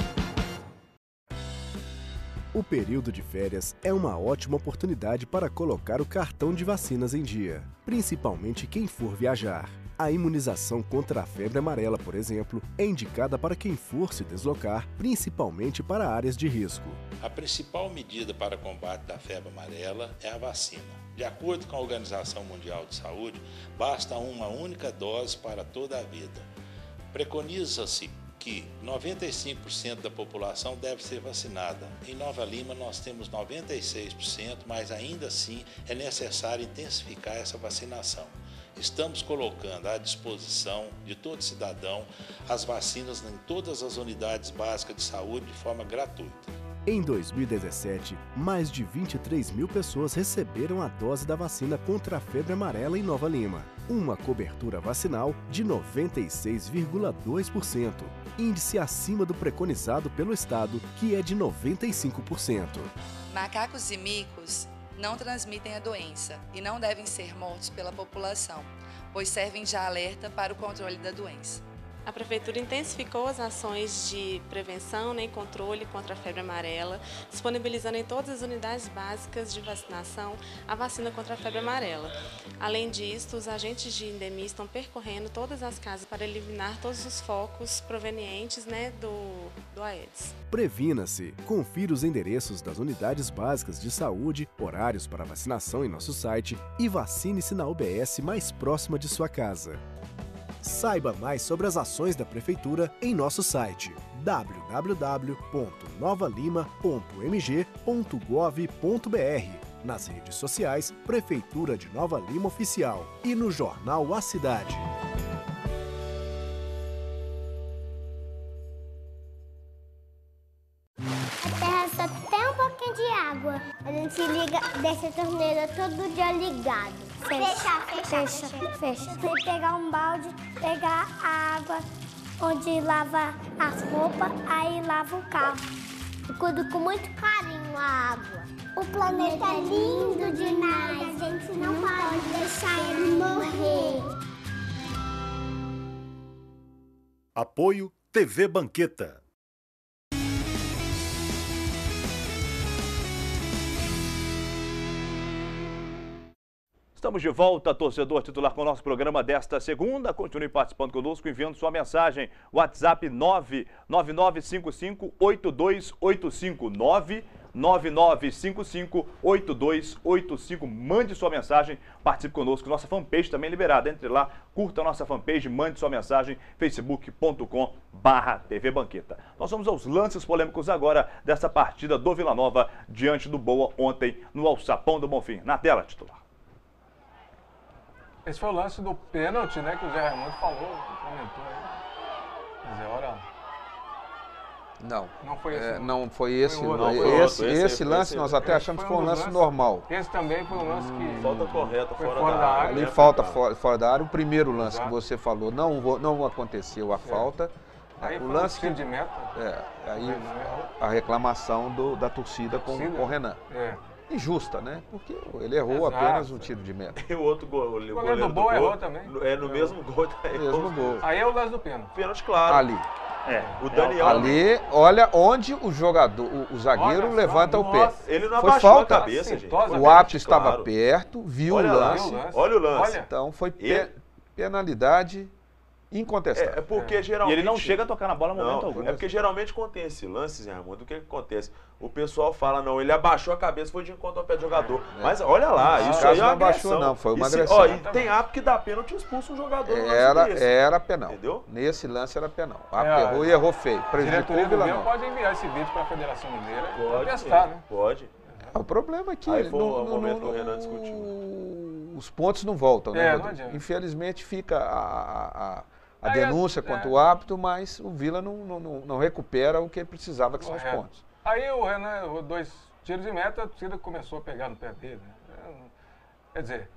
[SPEAKER 5] O período de férias é uma ótima oportunidade para colocar o cartão de vacinas em dia, principalmente quem for viajar. A imunização contra a febre amarela, por exemplo, é indicada para quem for se deslocar, principalmente para áreas de risco.
[SPEAKER 9] A principal medida para o combate da febre amarela é a vacina. De acordo com a Organização Mundial de Saúde, basta uma única dose para toda a vida. Preconiza-se que noventa e cinco por cento da população deve ser vacinada. Em Nova Lima nós temos noventa e seis por cento, mas ainda assim é necessário intensificar essa vacinação. Estamos colocando à disposição de todo cidadão as vacinas em todas as unidades básicas de saúde de forma gratuita.
[SPEAKER 5] Em dois mil e dezessete, mais de vinte e três mil pessoas receberam a dose da vacina contra a febre amarela em Nova Lima. Uma cobertura vacinal de noventa e seis vírgula dois por cento, índice acima do preconizado pelo Estado, que é de noventa e cinco por cento.
[SPEAKER 10] Macacos e micos não transmitem a doença e não devem ser mortos pela população. pois servem de alerta para o controle da doença.
[SPEAKER 11] A Prefeitura intensificou as ações de prevenção, né, e controle contra a febre amarela, disponibilizando em todas as unidades básicas de vacinação a vacina contra a febre amarela. Além disso, os agentes de endemia estão percorrendo todas as casas para eliminar todos os focos provenientes, né, do, do Aedes.
[SPEAKER 12] Previna-se. Confira os endereços das unidades básicas de saúde, horários para vacinação em nosso site e vacine-se na U B S mais próxima de sua casa. Saiba mais sobre as ações da Prefeitura em nosso site w w w ponto nova lima ponto m g ponto gov ponto b r, nas redes sociais Prefeitura de Nova Lima Oficial e no jornal A Cidade.
[SPEAKER 8] A terra só tem um pouquinho de água. A gente liga, deixa a torneira todo dia ligado. Fecha, fecha, fecha. fecha. Tem que pegar um balde, pegar a água onde lava as roupas, aí lava o carro. Eu cuido com muito carinho a água. O planeta é lindo demais, a gente não pode deixar ele morrer.
[SPEAKER 5] Apoio T V Banqueta.
[SPEAKER 1] Estamos de volta, torcedor titular, com o nosso programa desta segunda. Continue participando conosco, enviando sua mensagem. WhatsApp nove nove nove cinco cinco oito dois oito cinco, nove nove nove cinco cinco oito dois oito cinco. Mande sua mensagem, participe conosco. Nossa fanpage também é liberada. Entre lá, curta a nossa fanpage, mande sua mensagem, facebook ponto com barra T V Banqueta. Nós vamos aos lances polêmicos agora dessa partida do Vila Nova diante do Boa ontem no Alçapão do Bonfim. Na tela, titular.
[SPEAKER 4] Esse foi o lance do pênalti, né, que o Zé Raimundo falou, comentou aí. Quer dizer, olha...
[SPEAKER 3] Não,
[SPEAKER 4] Não foi esse,
[SPEAKER 3] é,
[SPEAKER 4] não.
[SPEAKER 3] não foi esse.
[SPEAKER 4] Foi o
[SPEAKER 3] não,
[SPEAKER 4] outro.
[SPEAKER 3] esse,
[SPEAKER 2] Foi
[SPEAKER 3] esse,
[SPEAKER 2] outro, esse
[SPEAKER 3] esse
[SPEAKER 2] aí,
[SPEAKER 3] lance
[SPEAKER 2] esse
[SPEAKER 3] nós
[SPEAKER 2] aí.
[SPEAKER 3] até achamos que foi um
[SPEAKER 4] dos
[SPEAKER 3] lance
[SPEAKER 4] lances-
[SPEAKER 3] normal.
[SPEAKER 4] Esse também foi um lance que...
[SPEAKER 2] Falta correta
[SPEAKER 4] Foi
[SPEAKER 2] fora,
[SPEAKER 4] fora
[SPEAKER 2] da
[SPEAKER 4] da
[SPEAKER 2] área.
[SPEAKER 4] área.
[SPEAKER 3] Ali
[SPEAKER 2] né,
[SPEAKER 3] falta
[SPEAKER 2] cara?
[SPEAKER 3] fora, fora da área. O primeiro lance
[SPEAKER 4] Exato.
[SPEAKER 3] que você falou, não, vo- não aconteceu a falta.
[SPEAKER 4] Aí
[SPEAKER 3] o
[SPEAKER 4] foi
[SPEAKER 3] lance
[SPEAKER 4] um
[SPEAKER 3] que,
[SPEAKER 4] tiro de meta.
[SPEAKER 3] é, aí
[SPEAKER 4] Não errou.
[SPEAKER 3] a reclamação do- da torcida com,
[SPEAKER 4] Torcida?
[SPEAKER 3] com o Renan.
[SPEAKER 4] É.
[SPEAKER 3] Injusta, né? Porque ele errou
[SPEAKER 4] Exato.
[SPEAKER 3] apenas um tiro de meta.
[SPEAKER 2] E o outro gol, o
[SPEAKER 4] goleiro do Boa errou também.
[SPEAKER 2] É no mesmo gol. Tá,
[SPEAKER 3] Mesmo gol.
[SPEAKER 4] Aí é o lance do pênalti.
[SPEAKER 2] Pênalti claro.
[SPEAKER 3] Ali.
[SPEAKER 1] É,
[SPEAKER 2] O Daniel...
[SPEAKER 3] Ali, olha onde o jogador, o, o zagueiro
[SPEAKER 4] Olha só,
[SPEAKER 3] levanta o pé.
[SPEAKER 4] nossa.
[SPEAKER 2] Ele não
[SPEAKER 3] Foi
[SPEAKER 2] abaixou
[SPEAKER 3] falta.
[SPEAKER 2] a cabeça, gente.
[SPEAKER 4] Assintosa.
[SPEAKER 3] O árbitro estava
[SPEAKER 2] Claro.
[SPEAKER 3] perto, viu
[SPEAKER 2] Olha
[SPEAKER 3] o
[SPEAKER 2] lá,
[SPEAKER 3] lance.
[SPEAKER 4] Viu o lance?
[SPEAKER 2] Olha o lance.
[SPEAKER 4] Olha.
[SPEAKER 3] Então foi pe-
[SPEAKER 2] Ele-
[SPEAKER 3] penalidade
[SPEAKER 2] É,
[SPEAKER 3] incontestável.
[SPEAKER 2] é porque
[SPEAKER 1] E
[SPEAKER 2] geralmente...
[SPEAKER 1] ele não chega a tocar na bola em momento
[SPEAKER 2] Não,
[SPEAKER 1] algum.
[SPEAKER 2] é porque geralmente acontece lance, Zé Raimundo, o que, que acontece? O pessoal fala, não, ele abaixou a cabeça, foi de encontro ao pé do jogador. Mas olha lá,
[SPEAKER 3] Nesse
[SPEAKER 2] isso
[SPEAKER 3] caso
[SPEAKER 2] aí é
[SPEAKER 3] não
[SPEAKER 2] uma
[SPEAKER 3] abaixou,
[SPEAKER 2] agressão.
[SPEAKER 3] não, foi uma
[SPEAKER 2] E se-
[SPEAKER 3] agressão.
[SPEAKER 2] Ó, e tem árbitro que dá pênalti e expulsa um jogador no lance
[SPEAKER 3] Era,
[SPEAKER 2] desse.
[SPEAKER 3] era penal.
[SPEAKER 2] Entendeu?
[SPEAKER 3] Nesse lance era penal. O
[SPEAKER 4] É,
[SPEAKER 3] árbitro errou e errou feio.
[SPEAKER 4] A
[SPEAKER 3] Prejudicou
[SPEAKER 4] diretoria
[SPEAKER 3] o
[SPEAKER 4] do
[SPEAKER 3] Vila
[SPEAKER 4] Vila
[SPEAKER 3] Nova.
[SPEAKER 4] pode enviar esse vídeo para a Federação Mineira para
[SPEAKER 2] Pode,
[SPEAKER 4] testar,
[SPEAKER 2] sim,
[SPEAKER 4] né?
[SPEAKER 2] pode.
[SPEAKER 3] O problema é que
[SPEAKER 2] Aí foi
[SPEAKER 3] não-
[SPEAKER 2] o
[SPEAKER 3] não-
[SPEAKER 2] momento
[SPEAKER 3] não-
[SPEAKER 2] que o Renan discutiu.
[SPEAKER 3] os pontos não voltam, né,
[SPEAKER 4] É, não
[SPEAKER 3] Rodrigo?
[SPEAKER 4] adianta.
[SPEAKER 3] Infelizmente fica a, a- a- a
[SPEAKER 4] Aí,
[SPEAKER 3] denúncia
[SPEAKER 4] é,
[SPEAKER 3] contra
[SPEAKER 4] é.
[SPEAKER 3] o árbitro, mas o Vila não, não- não- não recupera o que ele precisava, que são os
[SPEAKER 4] Correto.
[SPEAKER 3] pontos.
[SPEAKER 4] Aí o Renan errou dois tiros de meta, a torcida começou a pegar no pé dele. Né? É, Quer dizer,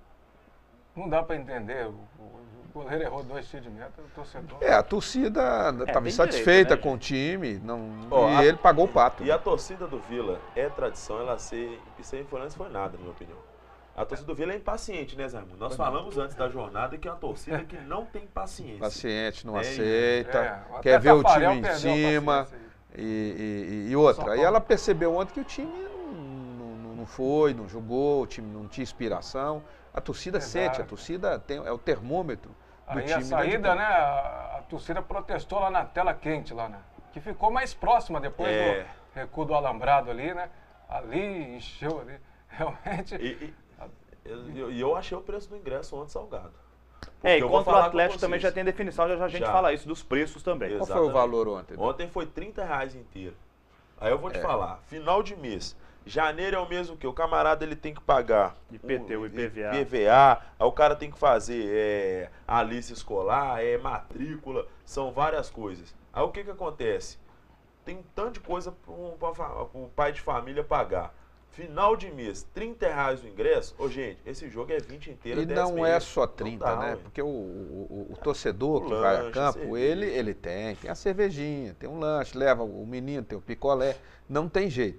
[SPEAKER 4] não dá para entender. O, o- o goleiro errou dois tiros de meta, o torcedor.
[SPEAKER 3] É, a torcida estava
[SPEAKER 1] tem
[SPEAKER 3] insatisfeita
[SPEAKER 1] direito, né,
[SPEAKER 3] com o time não,
[SPEAKER 2] Ó,
[SPEAKER 3] e
[SPEAKER 2] a-
[SPEAKER 3] ele pagou o pato.
[SPEAKER 2] E a torcida do Vila é tradição, ela ser, ser influência foi nada, na minha opinião. A torcida do Vila é impaciente, né, Zé Raimundo? Nós falamos antes da jornada que é uma torcida que não tem paciência.
[SPEAKER 3] Paciente, não
[SPEAKER 2] É,
[SPEAKER 3] aceita,
[SPEAKER 4] é, até
[SPEAKER 3] quer ver o
[SPEAKER 4] Tafarel
[SPEAKER 3] time em
[SPEAKER 4] perdeu a
[SPEAKER 3] cima
[SPEAKER 4] paciência aí.
[SPEAKER 3] e, e- e outra.
[SPEAKER 4] Só
[SPEAKER 3] Aí
[SPEAKER 4] como-
[SPEAKER 3] ela percebeu ontem que o time não, não- não foi, não jogou, o time não tinha inspiração. A torcida
[SPEAKER 4] Exato.
[SPEAKER 3] sente, a torcida tem, é o termômetro do
[SPEAKER 4] Aí
[SPEAKER 3] time.
[SPEAKER 4] a
[SPEAKER 3] lá de
[SPEAKER 4] saída,
[SPEAKER 3] campo.
[SPEAKER 4] né? A, a torcida protestou lá na tela quente, lá, né? Que ficou mais próxima depois
[SPEAKER 2] É.
[SPEAKER 4] do recuo do alambrado ali, né? Ali encheu ali. Realmente.
[SPEAKER 2] E, e- e eu, e eu achei o preço do ingresso ontem salgado. Porque
[SPEAKER 1] É, e
[SPEAKER 2] eu vou
[SPEAKER 1] contra o
[SPEAKER 2] falar com
[SPEAKER 1] Atlético também
[SPEAKER 2] vocês.
[SPEAKER 1] já tem definição, já, já a gente
[SPEAKER 2] Já.
[SPEAKER 1] fala isso dos preços também.
[SPEAKER 3] Qual foi o
[SPEAKER 2] Exatamente.
[SPEAKER 3] valor ontem?
[SPEAKER 2] Ontem foi trinta reais inteiro. Aí eu vou te
[SPEAKER 3] É.
[SPEAKER 2] falar, final de mês. Janeiro é o mesmo que o camarada ele tem que pagar
[SPEAKER 1] I P T U,
[SPEAKER 2] o
[SPEAKER 1] I P V A.
[SPEAKER 2] I P V A, aí o cara tem que fazer é, a lista escolar, é matrícula, são várias coisas. Aí o que que acontece? Tem um tanto de coisa para o pai de família pagar. Final de mês, trinta reais o ingresso. Ô, gente, esse jogo é vinte inteiro,
[SPEAKER 3] E
[SPEAKER 2] dez
[SPEAKER 3] não
[SPEAKER 2] meses.
[SPEAKER 3] é só
[SPEAKER 2] Não
[SPEAKER 3] trinta,
[SPEAKER 2] dá,
[SPEAKER 3] né?
[SPEAKER 2] ué.
[SPEAKER 3] Porque o, o- o torcedor
[SPEAKER 2] O
[SPEAKER 3] que vai a
[SPEAKER 2] lanche,
[SPEAKER 3] campo,
[SPEAKER 2] cerveja.
[SPEAKER 3] ele, ele tem, tem a cervejinha, tem um lanche, leva o menino, tem o picolé, não tem jeito.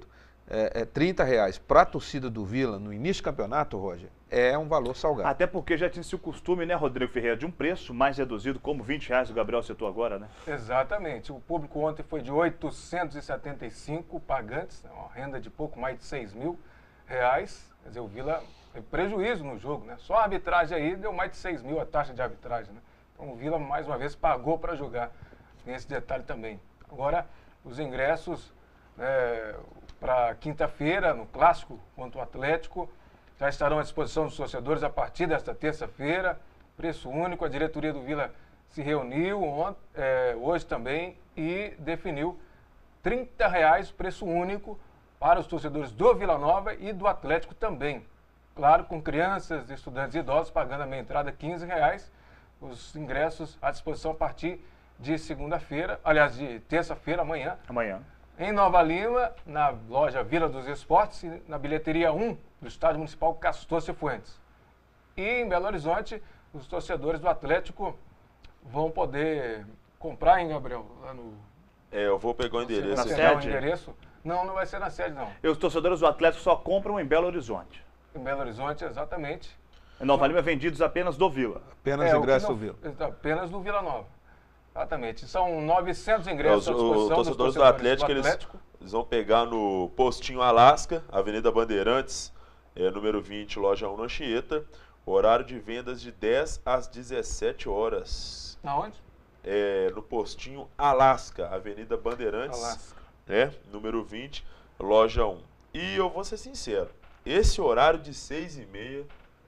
[SPEAKER 3] é, é, trinta reais para a torcida do Vila no início do campeonato, Roger, é um valor salgado.
[SPEAKER 1] Até porque já tinha-se o costume, né, Rodrigo Ferreira, de um preço mais reduzido, como vinte reais, o Gabriel citou agora, né?
[SPEAKER 4] Exatamente. O público ontem foi de oitocentos e setenta e cinco pagantes, uma renda de pouco mais de seis mil reais. Quer dizer, o Vila teve prejuízo no jogo, né? Só a arbitragem aí deu mais de seis mil a taxa de arbitragem, né? Então o Vila, mais uma vez, pagou para jogar. Tem esse detalhe também. Agora, os ingressos, né, para quinta-feira, no Clássico contra o Atlético, já estarão à disposição dos torcedores a partir desta terça-feira. Preço único. A diretoria do Vila se reuniu ontem, é, hoje também e definiu trinta reais, preço único, para os torcedores do Vila Nova e do Atlético também. Claro, com crianças, estudantes e idosos pagando a meia entrada quinze reais. Os ingressos à disposição a partir de segunda-feira, aliás, de terça-feira, amanhã.
[SPEAKER 1] Amanhã.
[SPEAKER 4] Em Nova Lima, na loja Vila dos Esportes, e na bilheteria um do Estádio Municipal Castor Cifuentes. E em Belo Horizonte, os torcedores do Atlético vão poder comprar, hein, Gabriel? Lá no...
[SPEAKER 2] É, eu vou pegar o endereço.
[SPEAKER 1] Na sede?
[SPEAKER 4] O endereço? Não, não vai ser na sede, não.
[SPEAKER 1] E os torcedores do Atlético só compram em Belo Horizonte.
[SPEAKER 4] Em Belo Horizonte, exatamente.
[SPEAKER 1] Em Nova Lima, vendidos apenas do Vila.
[SPEAKER 3] Apenas
[SPEAKER 4] É, o
[SPEAKER 3] ingresso
[SPEAKER 4] que
[SPEAKER 3] do
[SPEAKER 4] não-
[SPEAKER 3] Vila.
[SPEAKER 4] Apenas do Vila Nova. Exatamente. São novecentos ingressos
[SPEAKER 2] É,
[SPEAKER 4] à
[SPEAKER 2] os,
[SPEAKER 4] disposição
[SPEAKER 2] os
[SPEAKER 4] dos
[SPEAKER 2] torcedores do
[SPEAKER 4] torcedores
[SPEAKER 2] Atlético,
[SPEAKER 4] do
[SPEAKER 2] eles,
[SPEAKER 4] Atlético.
[SPEAKER 2] eles vão pegar no Postinho Alasca, Avenida Bandeirantes, é, número vinte, loja um, na Anchieta. Horário de vendas de dez às dezessete horas.
[SPEAKER 4] Aonde?
[SPEAKER 2] É, no Postinho Alasca, Avenida Bandeirantes,
[SPEAKER 4] Alasca.
[SPEAKER 2] né, número vinte, loja um. E eu vou ser sincero, esse horário de seis e meia,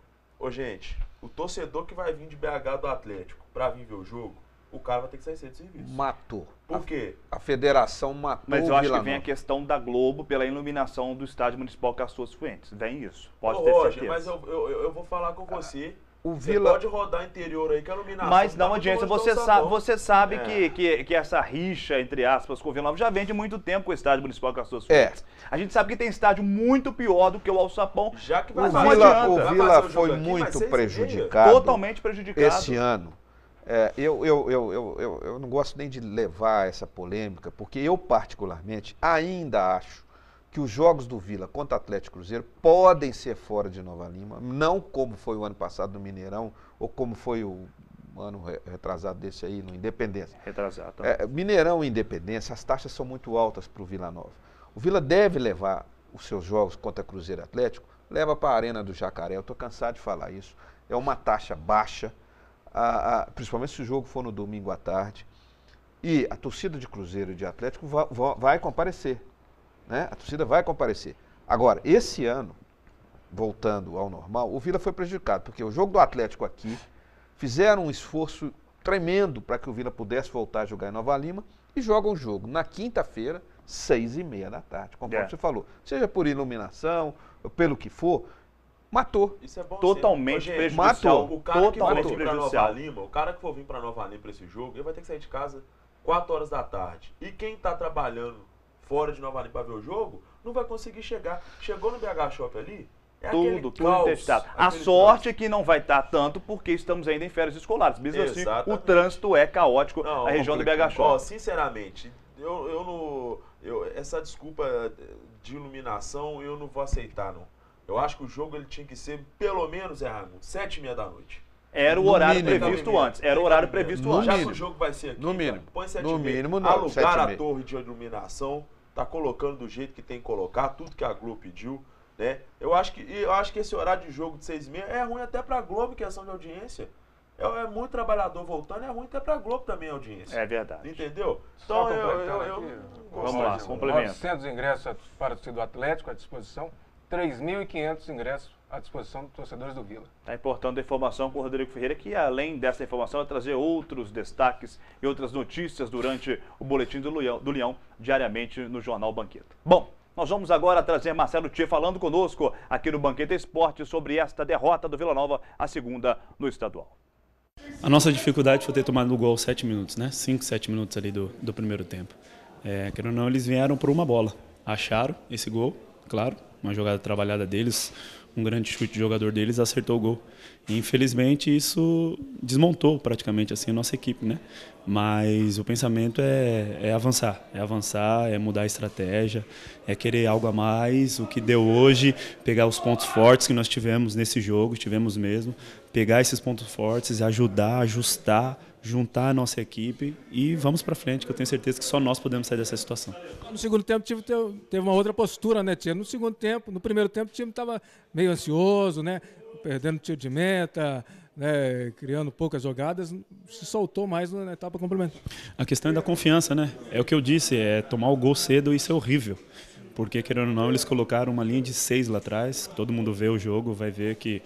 [SPEAKER 2] ô gente, o torcedor que vai vir de B H do Atlético pra vir ver o jogo, o cara vai ter que sair cedo do serviço.
[SPEAKER 3] Matou.
[SPEAKER 2] Por quê?
[SPEAKER 3] A federação matou
[SPEAKER 1] Mas eu
[SPEAKER 3] o
[SPEAKER 1] acho
[SPEAKER 3] Vila
[SPEAKER 1] que vem a
[SPEAKER 3] Nova.
[SPEAKER 1] questão da Globo pela iluminação do Estádio Municipal Castor Cifuentes. Vem isso, pode
[SPEAKER 2] Ô,
[SPEAKER 1] ter
[SPEAKER 2] Roger,
[SPEAKER 1] certeza.
[SPEAKER 2] mas eu, eu, eu vou falar com você.
[SPEAKER 3] O
[SPEAKER 2] Você
[SPEAKER 3] Vila...
[SPEAKER 2] pode rodar interior aí que a iluminação...
[SPEAKER 1] Mas
[SPEAKER 2] tá
[SPEAKER 1] na
[SPEAKER 2] muito
[SPEAKER 1] audiência,
[SPEAKER 2] longe
[SPEAKER 1] você
[SPEAKER 2] do
[SPEAKER 1] sabe,
[SPEAKER 2] sabão.
[SPEAKER 1] você sabe
[SPEAKER 2] É.
[SPEAKER 1] que, que, que essa rixa, entre aspas, com o Vila Nova já vem de muito tempo com o Estádio Municipal Castor Cifuentes. A gente sabe que tem estádio muito pior do que o Alçapão.
[SPEAKER 2] Já que
[SPEAKER 3] O
[SPEAKER 2] vai
[SPEAKER 1] Mas não
[SPEAKER 2] fazer-
[SPEAKER 3] Vila,
[SPEAKER 1] adianta.
[SPEAKER 3] o
[SPEAKER 2] Vai
[SPEAKER 3] Vila
[SPEAKER 2] fazer o jogo
[SPEAKER 3] foi
[SPEAKER 2] aqui, mas
[SPEAKER 3] muito
[SPEAKER 2] seis e
[SPEAKER 3] prejudicado
[SPEAKER 1] Totalmente prejudicado.
[SPEAKER 3] esse ano. É, eu, eu, eu, eu, eu, eu não gosto nem de levar essa polêmica, porque eu, particularmente, ainda acho que os jogos do Vila contra Atlético e Cruzeiro podem ser fora de Nova Lima, não como foi o ano passado no Mineirão, ou como foi o ano re- retrasado desse aí no Independência.
[SPEAKER 1] Retrasado. tá?
[SPEAKER 3] É, Mineirão e Independência, as taxas são muito altas para o Vila Nova. O Vila deve levar os seus jogos contra Cruzeiro e Atlético, leva para a Arena do Jacaré, eu estou cansado de falar isso. É uma taxa baixa, a- a- principalmente se o jogo for no domingo à tarde. E a torcida de Cruzeiro e de Atlético va- va- vai comparecer. Né? A torcida vai comparecer. Agora, esse ano, voltando ao normal, o Vila foi prejudicado, porque o jogo do Atlético aqui fizeram um esforço tremendo para que o Vila pudesse voltar a jogar em Nova Lima e jogam o jogo na quinta-feira, seis e meia da tarde, conforme
[SPEAKER 1] É.
[SPEAKER 3] você falou. Seja por iluminação, pelo que for, matou.
[SPEAKER 2] Isso é bom
[SPEAKER 1] Totalmente
[SPEAKER 2] sempre. Ô, gente,
[SPEAKER 1] prejudicial.
[SPEAKER 2] O cara que for
[SPEAKER 1] Totalmente
[SPEAKER 2] vir pra
[SPEAKER 1] prejudicial.
[SPEAKER 2] Nova Lima, o cara que for vir pra Nova Lima pra esse jogo, ele vai ter que sair de casa quatro horas da tarde. E quem tá trabalhando fora de Nova Lima pra ver o jogo, não vai conseguir chegar. Chegou no B H Shop ali, é aquele
[SPEAKER 1] Tudo, tudo
[SPEAKER 2] caos,
[SPEAKER 1] intestado. A
[SPEAKER 2] aquele
[SPEAKER 1] sorte é que não vai estar tanto porque estamos ainda em férias escolares. Mesmo assim, o
[SPEAKER 2] Exatamente.
[SPEAKER 1] trânsito é caótico
[SPEAKER 2] Não,
[SPEAKER 1] na região do B H
[SPEAKER 2] Ó,
[SPEAKER 1] Shop.
[SPEAKER 2] sinceramente, eu, eu não. Eu, essa desculpa de iluminação eu não vou aceitar, não. Eu acho que o jogo ele tinha que ser pelo menos, é, Raimundo, sete e meia da noite.
[SPEAKER 1] Era o
[SPEAKER 3] No
[SPEAKER 1] horário
[SPEAKER 3] mínimo.
[SPEAKER 1] previsto antes. Era o horário previsto
[SPEAKER 3] No
[SPEAKER 1] antes.
[SPEAKER 2] Já que
[SPEAKER 3] mínimo.
[SPEAKER 2] o jogo vai ser aqui,
[SPEAKER 3] No mínimo.
[SPEAKER 2] cara, põe sete
[SPEAKER 3] No
[SPEAKER 2] e meia.
[SPEAKER 3] mínimo, não, sete
[SPEAKER 2] Alugar
[SPEAKER 3] e
[SPEAKER 2] a
[SPEAKER 3] meia.
[SPEAKER 2] torre de iluminação, tá colocando do jeito que tem que colocar, tudo que a Globo pediu, né? Eu acho que, eu acho que esse horário de jogo de seis e meia é ruim até pra Globo, que é ação de audiência. É, é muito trabalhador voltando, é ruim até pra Globo também a audiência.
[SPEAKER 1] É verdade.
[SPEAKER 2] Entendeu?
[SPEAKER 4] Só
[SPEAKER 2] Então eu, eu,
[SPEAKER 4] completando
[SPEAKER 2] eu
[SPEAKER 4] aqui,
[SPEAKER 2] não
[SPEAKER 1] Vamos
[SPEAKER 2] gosto
[SPEAKER 1] lá,
[SPEAKER 2] disso.
[SPEAKER 1] complemento.
[SPEAKER 4] novecentos ingressos para o torcedor do Atlético à disposição, três mil e quinhentos ingressos à disposição dos torcedores do Vila.
[SPEAKER 1] Está importando a informação com o Rodrigo Ferreira, que além dessa informação vai trazer outros destaques e outras notícias durante o Boletim do Leão, do Leão diariamente no Jornal Banqueta. Bom, nós vamos agora trazer Marcelo Tchê falando conosco aqui no Banqueta Esporte sobre esta derrota do Vila Nova, a segunda no estadual.
[SPEAKER 13] A nossa dificuldade foi ter tomado o gol aos sete minutos, né? cinco, sete minutos ali do, do primeiro tempo. É, querendo ou não, eles vieram por uma bola. Acharam esse gol, claro, uma jogada trabalhada deles, um grande chute de jogador deles, acertou o gol. E, infelizmente, isso desmontou praticamente assim a nossa equipe, né? Mas o pensamento é, é avançar, é avançar, é mudar a estratégia, é querer algo a mais. O que deu hoje, pegar os pontos fortes que nós tivemos nesse jogo, tivemos mesmo, pegar esses pontos fortes, ajudar, ajustar, juntar a nossa equipe e vamos para frente, que eu tenho certeza que só nós podemos sair dessa situação.
[SPEAKER 6] No segundo tempo tive, teve uma outra postura, né, Tia? No segundo tempo, no primeiro tempo o time estava meio ansioso, né, perdendo tiro de meta, né, criando poucas jogadas, se soltou mais na etapa complementar.
[SPEAKER 13] A questão é da confiança, né? É o que eu disse, é tomar o gol cedo, isso é horrível. Porque, querendo ou não, eles colocaram uma linha de seis lá atrás, todo mundo vê o jogo, vai ver que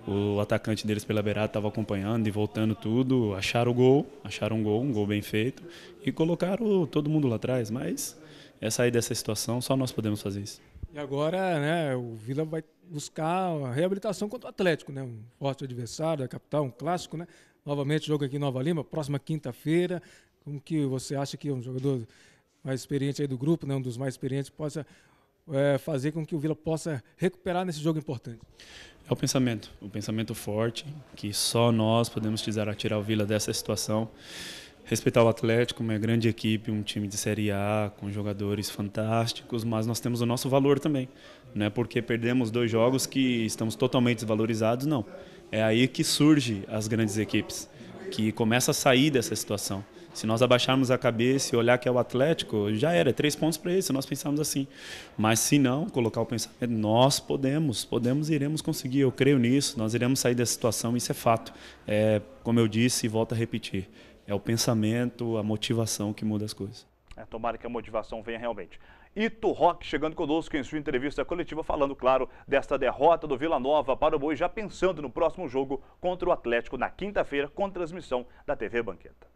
[SPEAKER 13] o atacante deles pela beirada estava acompanhando e voltando tudo, acharam o gol, acharam um gol, um gol bem feito, e colocaram todo mundo lá atrás, mas é sair dessa situação, só nós podemos fazer isso.
[SPEAKER 6] E agora, né, o Vila vai buscar a reabilitação contra o Atlético, né, um forte adversário, a capital, um clássico, né, novamente jogo aqui em Nova Lima, próxima quinta-feira. Como que você acha que um jogador mais experiente aí do grupo, né, um dos mais experientes, possa é, fazer com que o Vila possa recuperar nesse jogo importante?
[SPEAKER 13] É o pensamento, o pensamento forte, que só nós podemos tirar, tirar o Vila dessa situação. Respeitar o Atlético, uma grande equipe, um time de Série A, com jogadores fantásticos, mas nós temos o nosso valor também. Não é porque perdemos dois jogos que estamos totalmente desvalorizados, não. É aí que surgem as grandes equipes, que começa a sair dessa situação. Se nós abaixarmos a cabeça e olhar que é o Atlético, já era, três pontos para esse, nós pensamos assim. Mas se não, colocar o pensamento, nós podemos, podemos e iremos conseguir, eu creio nisso, nós iremos sair dessa situação, isso é fato. É, como eu disse e volto a repetir, é o pensamento, a motivação que muda as coisas.
[SPEAKER 1] É, tomara que a motivação venha realmente. Ito Roque chegando conosco em sua entrevista coletiva, falando, claro, desta derrota do Vila Nova para o Boi, já pensando no próximo jogo contra o Atlético na quinta-feira, com transmissão da T V Banqueta.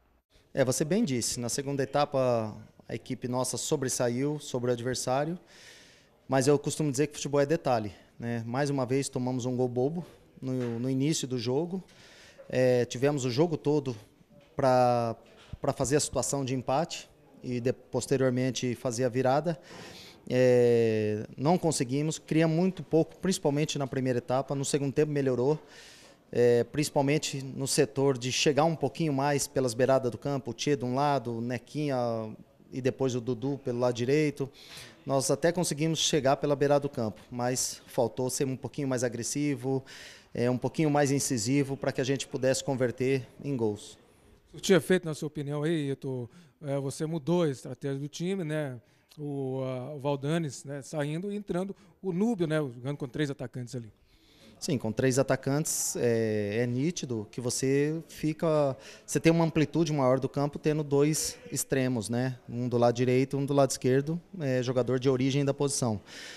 [SPEAKER 7] É, você bem disse, na segunda etapa a equipe nossa sobressaiu sobre o adversário, mas eu costumo dizer que futebol é detalhe, né? Mais uma vez tomamos um gol bobo no, no início do jogo, é, tivemos o jogo todo para para fazer a situação de empate e de, posteriormente fazer a virada. É, não conseguimos, cria muito pouco, principalmente na primeira etapa, no segundo tempo melhorou. É, principalmente no setor de chegar um pouquinho mais pelas beiradas do campo, o Tchê de um lado, o Nequinha e depois o Dudu pelo lado direito. Nós até conseguimos chegar pela beirada do campo, mas faltou ser um pouquinho mais agressivo, é, um pouquinho mais incisivo para que a gente pudesse converter em gols.
[SPEAKER 6] O que tinha feito, na sua opinião, aí, Ito, é, você mudou a estratégia do time, né? O, a, o Valdanes, né, saindo e entrando o Núbio, né, jogando com três atacantes ali.
[SPEAKER 7] Sim, com três atacantes é, é nítido que você fica, você tem uma amplitude maior do campo tendo dois extremos, né? Um do lado direito, um do lado esquerdo, é, jogador de origem da posição.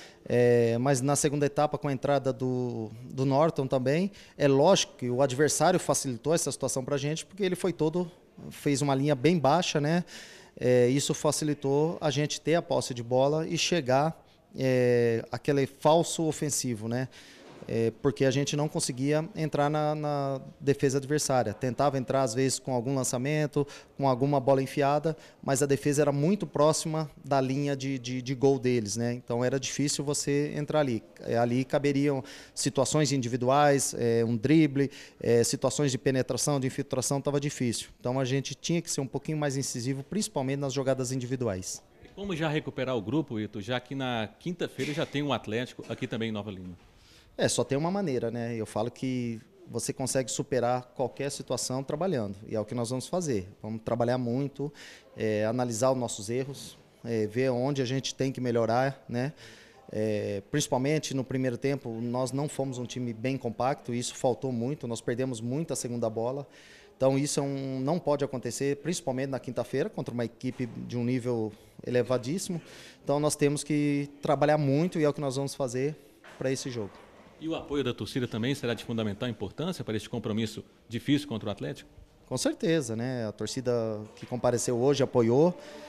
[SPEAKER 7] É, mas na segunda etapa, com a entrada do, do Norton também, é lógico que o adversário facilitou essa situação para a gente, porque ele foi todo, fez uma linha bem baixa, né? É, isso facilitou a gente ter a posse de bola e chegar é, aquele falso ofensivo, né? É, porque a gente não conseguia entrar na, na defesa adversária. Tentava entrar, às vezes, com algum lançamento, com alguma bola enfiada, mas a defesa era muito próxima da linha de, de, de gol deles, né? Então era difícil você entrar ali. É, ali caberiam situações individuais, é, um drible, é, situações de penetração, de infiltração, estava difícil. Então a gente tinha que ser um pouquinho mais incisivo, principalmente nas jogadas individuais.
[SPEAKER 14] Como já recuperar o grupo, Ito, já que na quinta-feira já tem um Atlético aqui também em Nova Lima?
[SPEAKER 7] É, só tem uma maneira, né? Eu falo que você consegue superar qualquer situação trabalhando, e é o que nós vamos fazer. Vamos trabalhar muito, é, analisar os nossos erros, é, ver onde a gente tem que melhorar, né? É, principalmente no primeiro tempo, nós não fomos um time bem compacto, isso faltou muito, nós perdemos muito a segunda bola. Então isso é um, não pode acontecer, principalmente na quinta-feira, contra uma equipe de um nível elevadíssimo. Então nós temos que trabalhar muito, e é o que nós vamos fazer para esse jogo.
[SPEAKER 14] E o apoio da torcida também será de fundamental importância para este compromisso difícil contra o Atlético?
[SPEAKER 7] Com certeza, né? A torcida que compareceu hoje apoiou.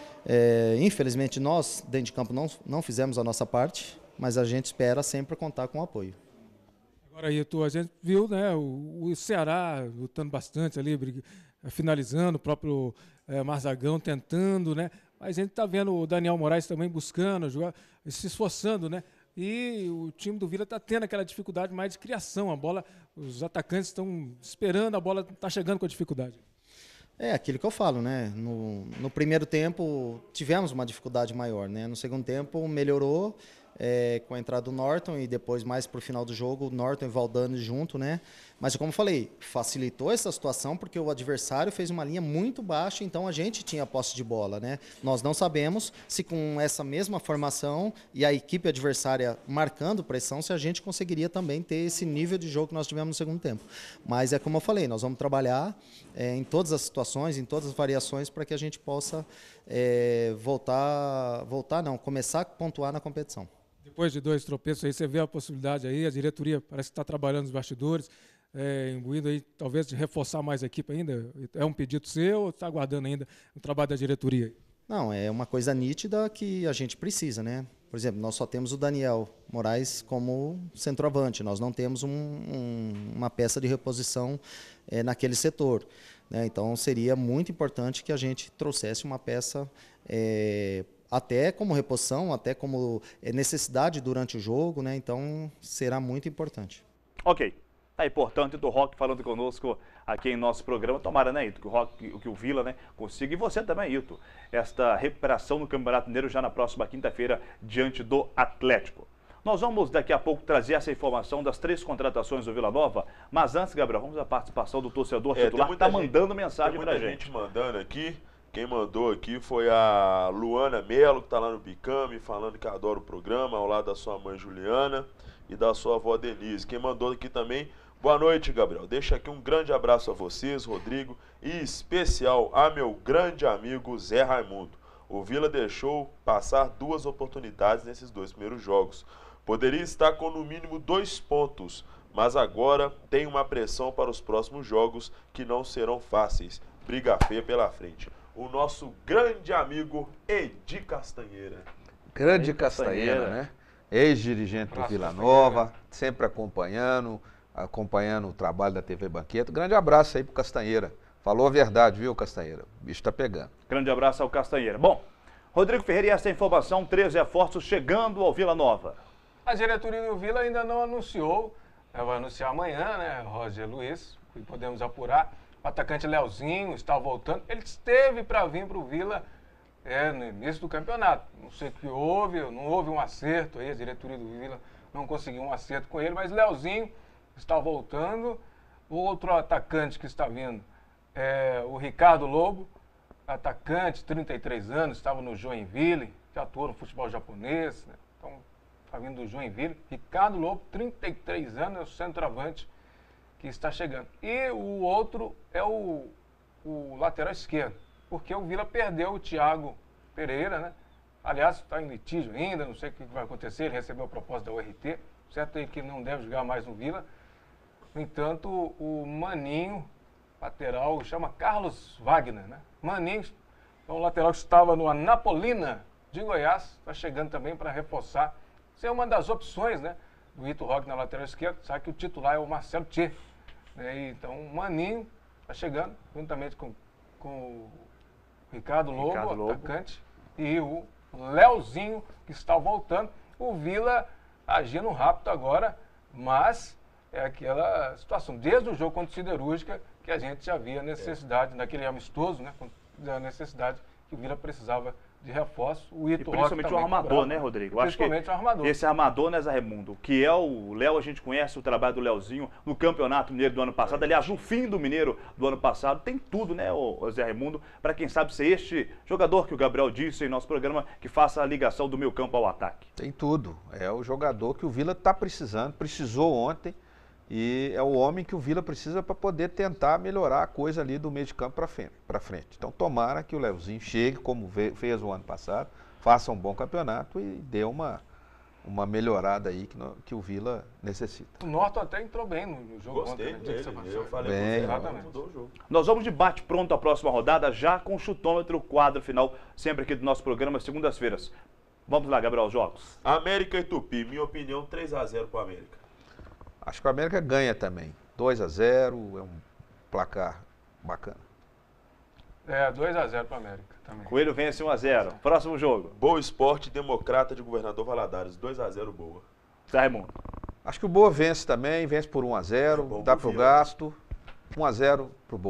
[SPEAKER 7] É, infelizmente nós, dentro de campo, não, não fizemos a nossa parte, mas a gente espera sempre contar com o apoio.
[SPEAKER 6] Agora, Ito, a gente viu, né, o, o Ceará lutando bastante ali, finalizando, o próprio é, Marzagão tentando, né? Mas a gente está vendo o Daniel Moraes também buscando, jogar, se esforçando, né? E o time do Vila está tendo aquela dificuldade mais de criação. A bola, os atacantes estão esperando, a bola está chegando com a dificuldade.
[SPEAKER 7] É aquilo que eu falo, né? No, no primeiro tempo tivemos uma dificuldade maior, né? No segundo tempo melhorou é, com a entrada do Norton e depois mais para o final do jogo, Norton e Valdani junto, né? Mas como eu falei, facilitou essa situação porque o adversário fez uma linha muito baixa, então a gente tinha posse de bola, né? Nós não sabemos se com essa mesma formação e a equipe adversária marcando pressão, se a gente conseguiria também ter esse nível de jogo que nós tivemos no segundo tempo. Mas é como eu falei, nós vamos trabalhar é, em todas as situações, em todas as variações para que a gente possa é, voltar, voltar não, começar a pontuar na competição.
[SPEAKER 6] Depois de dois tropeços aí, você vê a possibilidade aí, a diretoria parece que está trabalhando nos bastidores, é, imbuindo aí, talvez, de reforçar mais a equipe ainda? É um pedido seu ou está aguardando ainda o trabalho da diretoria?
[SPEAKER 7] Não, é uma coisa nítida que a gente precisa, né? Por exemplo, nós só temos o Daniel Moraes como centroavante, nós não temos um, um, uma peça de reposição é, naquele setor, né? Então, seria muito importante que a gente trouxesse uma peça é, até como reposição, até como necessidade durante o jogo, né? Então, será muito importante.
[SPEAKER 1] Ok. É importante do Roque falando conosco aqui em nosso programa. Tomara, né, Ito, que o, Roque, que o Vila, né, consiga, e você também, Ito, esta recuperação no Campeonato Mineiro já na próxima quinta-feira, diante do Atlético. Nós vamos daqui a pouco trazer essa informação das três contratações do Vila Nova, mas antes, Gabriel, vamos à participação do torcedor
[SPEAKER 2] é,
[SPEAKER 1] titular que está mandando mensagem para a gente.
[SPEAKER 2] gente mandando aqui. Quem mandou aqui foi a Luana Melo, que está lá no Bicame, falando que adora o programa, ao lado da sua mãe Juliana e da sua avó Denise. Quem mandou aqui também, boa noite, Gabriel. Deixa aqui um grande abraço a vocês, Rodrigo, e especial a meu grande amigo Zé Raimundo. O Vila deixou passar duas oportunidades nesses dois primeiros jogos. Poderia estar com no mínimo dois pontos, mas agora tem uma pressão para os próximos jogos que não serão fáceis. Briga feia pela frente. O nosso grande amigo Edi Castanheira.
[SPEAKER 3] Grande Castanheira, Castanheira, né? Ex-dirigente do Vila Nova, sempre acompanhando, acompanhando o trabalho da T V Banqueta. Grande abraço aí pro Castanheira. Falou a verdade, viu, Castanheira? O bicho tá pegando.
[SPEAKER 1] Grande abraço ao Castanheira. Bom, Rodrigo Ferreira, e essa informação, três reforços chegando ao Vila Nova.
[SPEAKER 4] A diretoria do Vila ainda não anunciou, vai anunciar amanhã, né, Roger Luiz, e podemos apurar. O atacante Leozinho está voltando. Ele esteve para vir para o Vila é, no início do campeonato. Não sei o que houve, não houve um acerto aí, a diretoria do Vila não conseguiu um acerto com ele, mas Leozinho está voltando. O outro atacante que está vindo é o Ricardo Lobo, atacante, trinta e três anos, estava no Joinville, que atuou no futebol japonês, né? Então, está vindo do Joinville. Ricardo Lobo, trinta e três anos, é o centroavante que está chegando. E o outro é o, o lateral esquerdo, porque o Vila perdeu o Thiago Pereira, né? Aliás, está em litígio ainda, não sei o que vai acontecer, ele recebeu a proposta da U R T, certo é que não deve jogar mais no Vila. No entanto, o Maninho, lateral, chama Carlos Wagner, né? Maninho, é um lateral que estava no Anapolina de Goiás, está chegando também para reforçar. Isso é uma das opções, né, do Ito Roque na lateral esquerda, sabe que o titular é o Marcelo Tchê. Né? Então, o Maninho está chegando, juntamente com, com o Ricardo Lobo, Ricardo Lobo, atacante, e o Leozinho, que está voltando. O Vila agindo rápido agora, mas é aquela situação, desde o jogo contra o Siderúrgica, que a gente já via a necessidade, é. naquele amistoso, né, a necessidade que o Vila precisava de reforço. O Ito
[SPEAKER 1] e principalmente o armador, cobrava, né, Rodrigo?
[SPEAKER 4] Principalmente
[SPEAKER 1] Acho que
[SPEAKER 4] o armador.
[SPEAKER 1] Esse armador, né, Zé Raimundo, que é o Léo, a gente conhece o trabalho do Leozinho no Campeonato Mineiro do ano passado. Aliás, no fim do Mineiro do ano passado, tem tudo, né, o Zé Raimundo, para quem sabe ser este jogador que o Gabriel disse em nosso programa, que faça a ligação do meio campo ao ataque.
[SPEAKER 3] Tem tudo. É o jogador que o Vila está precisando, precisou ontem. E é o homem que o Vila precisa para poder tentar melhorar a coisa ali do meio de campo para frente, para frente. Então, tomara que o Leozinho chegue, como fez o ano passado, faça um bom campeonato e dê uma, uma melhorada aí que, no, que o Vila necessita.
[SPEAKER 4] O Norton até entrou bem no jogo.
[SPEAKER 2] Gostei
[SPEAKER 4] ontem,
[SPEAKER 2] dele,
[SPEAKER 4] né?
[SPEAKER 2] eu falei
[SPEAKER 3] bem,
[SPEAKER 2] exatamente. Mudou o jogo.
[SPEAKER 1] Nós vamos de bate-pronto a próxima rodada, já com o chutômetro, quadro final, sempre aqui do nosso programa, segundas-feiras. Vamos lá, Gabriel, jogos.
[SPEAKER 2] América e Tupi, minha opinião, três a zero para o América.
[SPEAKER 3] Acho que o América ganha também. dois a zero, é um placar bacana.
[SPEAKER 4] É, dois a zero para o América também.
[SPEAKER 1] Coelho vence um a zero. Próximo jogo.
[SPEAKER 2] Boa Esporte Democrata de Governador Valadares, dois a zero Boa.
[SPEAKER 1] Zé Raimundo.
[SPEAKER 3] Acho que o Boa vence também, vence por um a zero, dá pro gasto. um a zero pro Boa.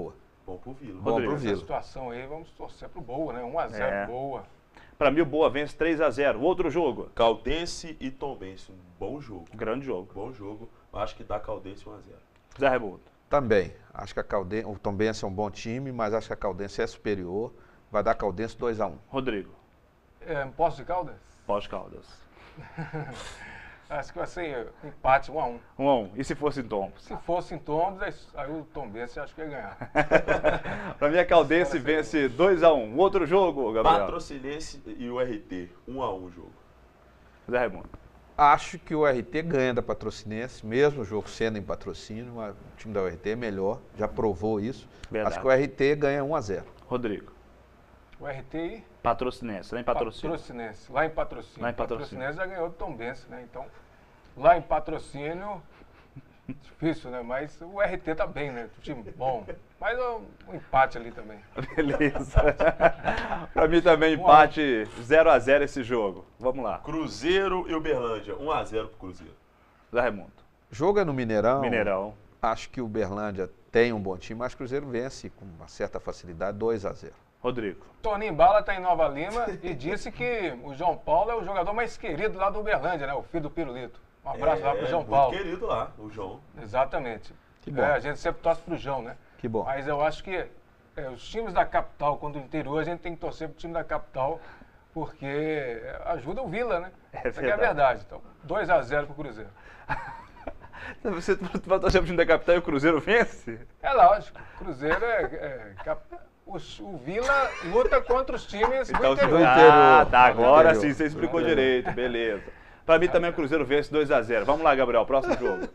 [SPEAKER 2] Bom pro Vila.
[SPEAKER 3] Bom pro
[SPEAKER 4] Essa
[SPEAKER 3] Vila.
[SPEAKER 4] situação aí, vamos torcer pro Boa, né? um a zero,
[SPEAKER 1] É.
[SPEAKER 4] Boa.
[SPEAKER 1] Para mim, o Boa vence três a zero. Outro jogo.
[SPEAKER 2] Caldense e Tombense. Um bom jogo.
[SPEAKER 1] Grande jogo.
[SPEAKER 2] Bom jogo. Acho que dá Caldense um a zero.
[SPEAKER 1] Zé Raimundo.
[SPEAKER 3] Também. Acho que a Caldense, o Tombense é um bom time, mas acho que a Caldense é superior. Vai dar Caldense dois a um.
[SPEAKER 1] Rodrigo.
[SPEAKER 4] É, Poços de Caldas?
[SPEAKER 1] Pós-Caldas.
[SPEAKER 4] Acho que vai ser empate um a um.
[SPEAKER 1] um a um. E se fosse em Tombos?
[SPEAKER 4] Se fosse em Tombos, aí, aí o Tombense acho que ia ganhar.
[SPEAKER 1] Para mim, a Caldense vence dois a um. Outro jogo, Gabriel.
[SPEAKER 2] Patrocinense e o R T. um a um o jogo.
[SPEAKER 1] Zé Raimundo.
[SPEAKER 3] Acho que o R T ganha da Patrocinense, mesmo o jogo sendo em patrocínio, mas o time da U R T é melhor, já provou isso.
[SPEAKER 1] Verdade.
[SPEAKER 3] Acho que o R T ganha um a zero.
[SPEAKER 1] Rodrigo.
[SPEAKER 4] O R T e
[SPEAKER 1] Patrocinense, lá em patrocínio.
[SPEAKER 4] Patrocinense, lá em patrocínio.
[SPEAKER 1] Lá em patrocínio.
[SPEAKER 4] Patrocinense já ganhou do Tombense, né? Então, lá em patrocínio, difícil, né? Mas o R T tá bem, né? Time bom. Mas um, um empate ali também.
[SPEAKER 1] Beleza. Para mim também empate zero a zero esse jogo. Vamos lá.
[SPEAKER 2] Cruzeiro e Uberlândia. um a zero pro Cruzeiro.
[SPEAKER 1] Zé Raimundo.
[SPEAKER 3] Jogo é no Mineirão.
[SPEAKER 1] Mineirão.
[SPEAKER 3] Acho que o Uberlândia tem um bom time, mas o Cruzeiro vence com uma certa facilidade, dois a zero.
[SPEAKER 1] Rodrigo.
[SPEAKER 4] Toninho Bala está em Nova Lima e disse que o João Paulo é o jogador mais querido lá do Uberlândia, né? O filho do Pirulito. Um abraço
[SPEAKER 2] é,
[SPEAKER 4] lá pro João
[SPEAKER 2] muito
[SPEAKER 4] Paulo.
[SPEAKER 2] querido lá, o João.
[SPEAKER 4] Exatamente.
[SPEAKER 3] Que bom.
[SPEAKER 4] É, a gente sempre torce pro João, né?
[SPEAKER 3] Que bom.
[SPEAKER 4] Mas eu acho que é, os times da capital, quando do interior, a gente tem que torcer pro time da capital, porque ajuda o Vila, né?
[SPEAKER 1] É
[SPEAKER 4] Isso aqui é a verdade. Então, dois a zero pro Cruzeiro.
[SPEAKER 1] Você vai torcer pro time da capital e o Cruzeiro vence?
[SPEAKER 4] É lógico, o Cruzeiro é... é cap... o, o Vila luta contra os times
[SPEAKER 1] Então,
[SPEAKER 4] do interior.
[SPEAKER 1] Ah, tá, agora
[SPEAKER 3] interior.
[SPEAKER 1] sim você explicou direito, beleza. Para mim também o Cruzeiro vence dois a zero. Vamos lá, Gabriel, próximo jogo.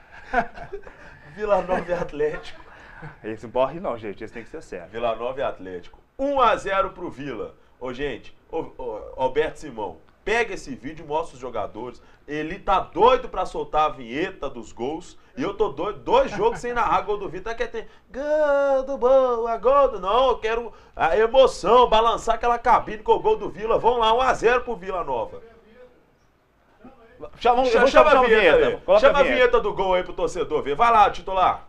[SPEAKER 2] Vila Nova e Atlético.
[SPEAKER 1] Esse não pode rir não, gente, esse tem que ser sério.
[SPEAKER 2] Vila Nova e Atlético. um a zero pro Vila. Ô, gente, ô, ô, Alberto Simão, pega esse vídeo e mostra os jogadores. Ele tá doido pra soltar a vinheta dos gols. E eu tô doido, dois jogos sem narrar gol do Vila. Tá querendo ter gol do Boa, gol do... Não, eu quero a emoção, balançar aquela cabine com o gol do Vila. Vamos lá, um a zero pro Vila Nova.
[SPEAKER 1] Chama,
[SPEAKER 2] Chama,
[SPEAKER 1] chama,
[SPEAKER 2] chama a vinheta,
[SPEAKER 1] vinheta,
[SPEAKER 2] aí.
[SPEAKER 1] coloca
[SPEAKER 2] Chama
[SPEAKER 1] a
[SPEAKER 2] a
[SPEAKER 1] vinheta.
[SPEAKER 2] vinheta do gol aí pro torcedor ver. Vai lá, titular.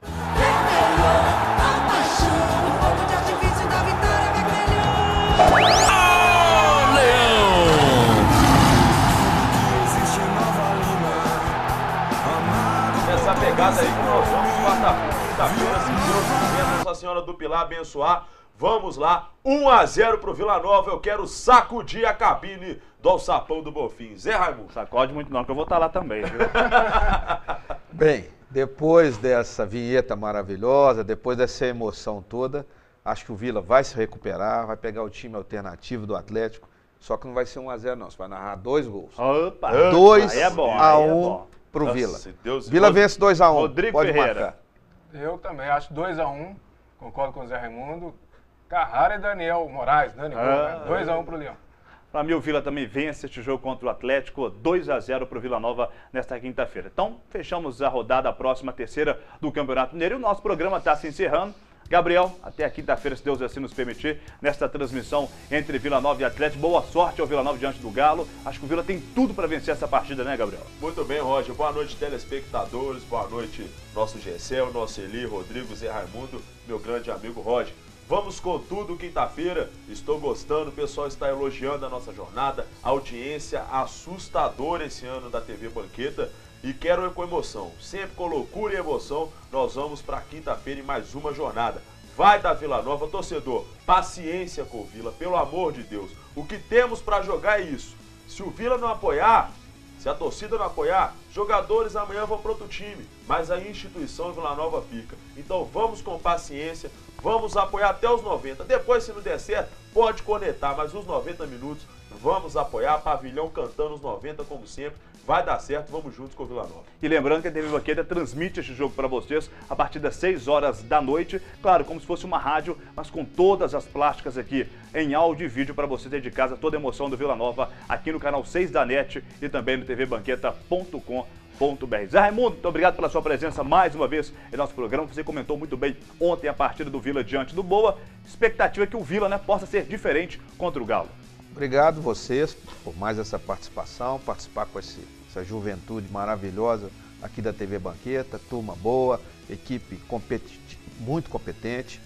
[SPEAKER 2] Essa pegada aí que nós vamos quarta-feira, quinta-feira, se Deus quiser, Nossa Senhora do Pilar abençoar. Vamos lá, um a zero pro Vila Nova. Eu quero sacudir a cabine do Alçapão do Bonfim. Zé Raimundo.
[SPEAKER 1] Sacode muito não, que eu vou estar lá também, viu?
[SPEAKER 3] Bem, depois dessa vinheta maravilhosa, depois dessa emoção toda, acho que o Vila vai se recuperar, vai pegar o time alternativo do Atlético, só que não vai ser um a zero não, você vai narrar dois gols.
[SPEAKER 1] Opa!
[SPEAKER 3] dois
[SPEAKER 1] Aí é bom,
[SPEAKER 3] a
[SPEAKER 1] aí é
[SPEAKER 3] um
[SPEAKER 1] bom.
[SPEAKER 3] pro
[SPEAKER 2] Nossa,
[SPEAKER 3] Vila.
[SPEAKER 2] se Deus-
[SPEAKER 3] Vila vence dois a um,
[SPEAKER 1] Rodrigo
[SPEAKER 3] pode
[SPEAKER 1] Ferreira.
[SPEAKER 3] marcar.
[SPEAKER 4] Eu também acho dois a um, concordo com o Zé Raimundo. Carrara e Daniel Moraes, Dani Gol,
[SPEAKER 1] Ah.
[SPEAKER 4] né? dois a um pro Leão.
[SPEAKER 1] Para mim, o Vila também vence este jogo contra o Atlético, dois a zero para o Vila Nova nesta quinta-feira. Então, fechamos a rodada, a próxima, terceira do Campeonato Mineiro. E o nosso programa está se encerrando. Gabriel, até a quinta-feira, se Deus assim nos permitir, nesta transmissão entre Vila Nova e Atlético. Boa sorte ao Vila Nova diante do Galo. Acho que o Vila tem tudo para vencer essa partida, né, Gabriel?
[SPEAKER 2] Muito bem, Roger. Boa noite, telespectadores. Boa noite, nosso Gessel, nosso Eli, Rodrigo, Zé Raimundo, meu grande amigo Roger. Vamos com tudo quinta-feira. Estou gostando, o pessoal está elogiando a nossa jornada. Audiência assustadora esse ano da T V Banqueta. E quero ir com emoção. Sempre com loucura e emoção, nós vamos para quinta-feira em mais uma jornada. Vai da Vila Nova, torcedor. Paciência com o Vila, pelo amor de Deus. O que temos para jogar é isso. Se o Vila não apoiar, se a torcida não apoiar, jogadores amanhã vão para outro time, mas a instituição Vila Nova fica. Então vamos com paciência, vamos apoiar até os noventa. Depois, se não der certo, pode conectar, mas os noventa minutos vamos apoiar. Pavilhão cantando os noventa como sempre. Vai dar certo, vamos juntos com o Vila Nova.
[SPEAKER 1] E lembrando que a T V Banqueta transmite este jogo para vocês a partir das seis horas da noite. Claro, como se fosse uma rádio, mas com todas as plásticas aqui em áudio e vídeo para você ter de casa toda a emoção do Vila Nova aqui no canal seis da NET e também no t v banqueta ponto com ponto b r. Zé Raimundo, muito obrigado pela sua presença mais uma vez em nosso programa. Você comentou muito bem ontem a partida do Vila diante do Boa. Expectativa é que o Vila, né, possa ser diferente contra o Galo.
[SPEAKER 3] Obrigado vocês por mais essa participação, participar com esse, essa juventude maravilhosa aqui da T V Banqueta, turma boa, equipe competi- muito competente.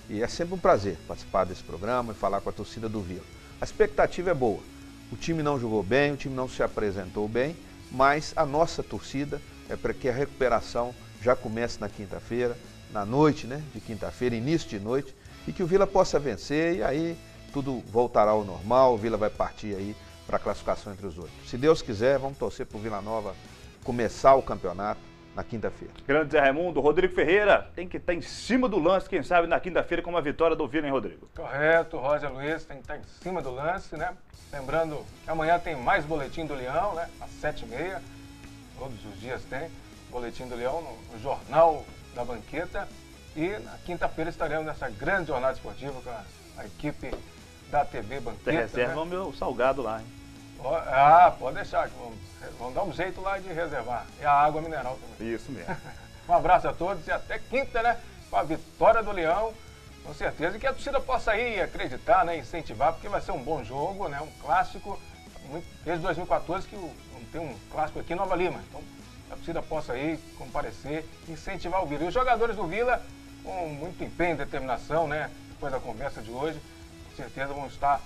[SPEAKER 3] E é sempre um prazer participar desse programa e falar com a torcida do Vila. A expectativa é boa. O time não jogou bem, o time não se apresentou bem, mas a nossa torcida é para que a recuperação já comece na quinta-feira, na noite, né, de quinta-feira, início de noite, e que o Vila possa vencer e aí tudo voltará ao normal, o Vila vai partir aí para a classificação entre os oito. Se Deus quiser, vamos torcer para o Vila Nova começar o campeonato na quinta-feira.
[SPEAKER 1] Grande Zé Raimundo, Rodrigo Ferreira tem que estar em cima do lance, quem sabe na quinta-feira com uma vitória do Vila, hein, Rodrigo?
[SPEAKER 4] Correto, Roger Luiz tem que estar em cima do lance, né? Lembrando que amanhã tem mais Boletim do Leão, né? Às sete e meia, todos os dias tem Boletim do Leão no, no Jornal da Banqueta. E na quinta-feira estaremos nessa grande jornada esportiva com a, a equipe da T V Banqueta.
[SPEAKER 1] Você reserva
[SPEAKER 4] né?
[SPEAKER 1] o meu salgado lá, hein?
[SPEAKER 4] Ah, pode deixar, vamos, vamos dar um jeito lá de reservar. E a água mineral também.
[SPEAKER 1] Isso mesmo.
[SPEAKER 4] Um abraço a todos e até quinta, né? Com a vitória do Leão. Com certeza. E que a torcida possa ir acreditar, né? Incentivar, porque vai ser um bom jogo, né? Um clássico. Muito, desde dois mil e quatorze que o, tem um clássico aqui em Nova Lima. Então, a torcida possa ir, comparecer, incentivar o Vila. E os jogadores do Vila, com muito empenho e determinação, né? Depois da conversa de hoje, com certeza vão estar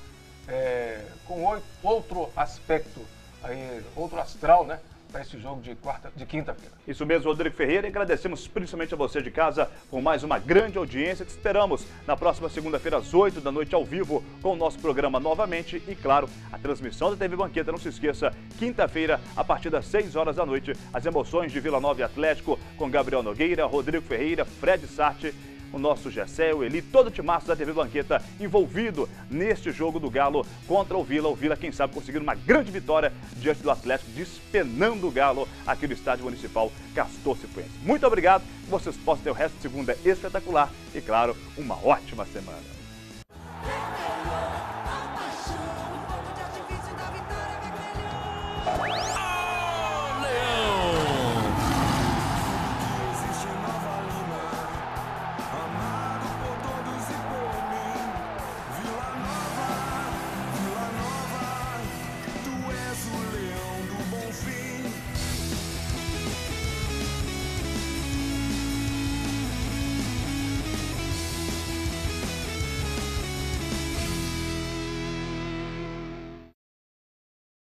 [SPEAKER 4] é, com outro aspecto, aí, outro astral, né? Para esse jogo de, quarta, de quinta-feira.
[SPEAKER 1] Isso mesmo, Rodrigo Ferreira, e agradecemos principalmente a você de casa por mais uma grande audiência. Te esperamos na próxima segunda-feira às oito da noite ao vivo com o nosso programa novamente e, claro, a transmissão da T V Banqueta. Não se esqueça, quinta-feira, a partir das seis horas da noite, as emoções de Vila Nova e Atlético com Gabriel Nogueira, Rodrigo Ferreira, Fred Sarti, o nosso Gessé, o Eli, todo o timaço da T V Banqueta envolvido neste jogo do Galo contra o Vila. O Vila, quem sabe, conseguindo uma grande vitória diante do Atlético, despenando o Galo aqui no Estádio Municipal Castor Cifuentes. Muito obrigado, que vocês possam ter o resto de segunda espetacular e, claro, uma ótima semana.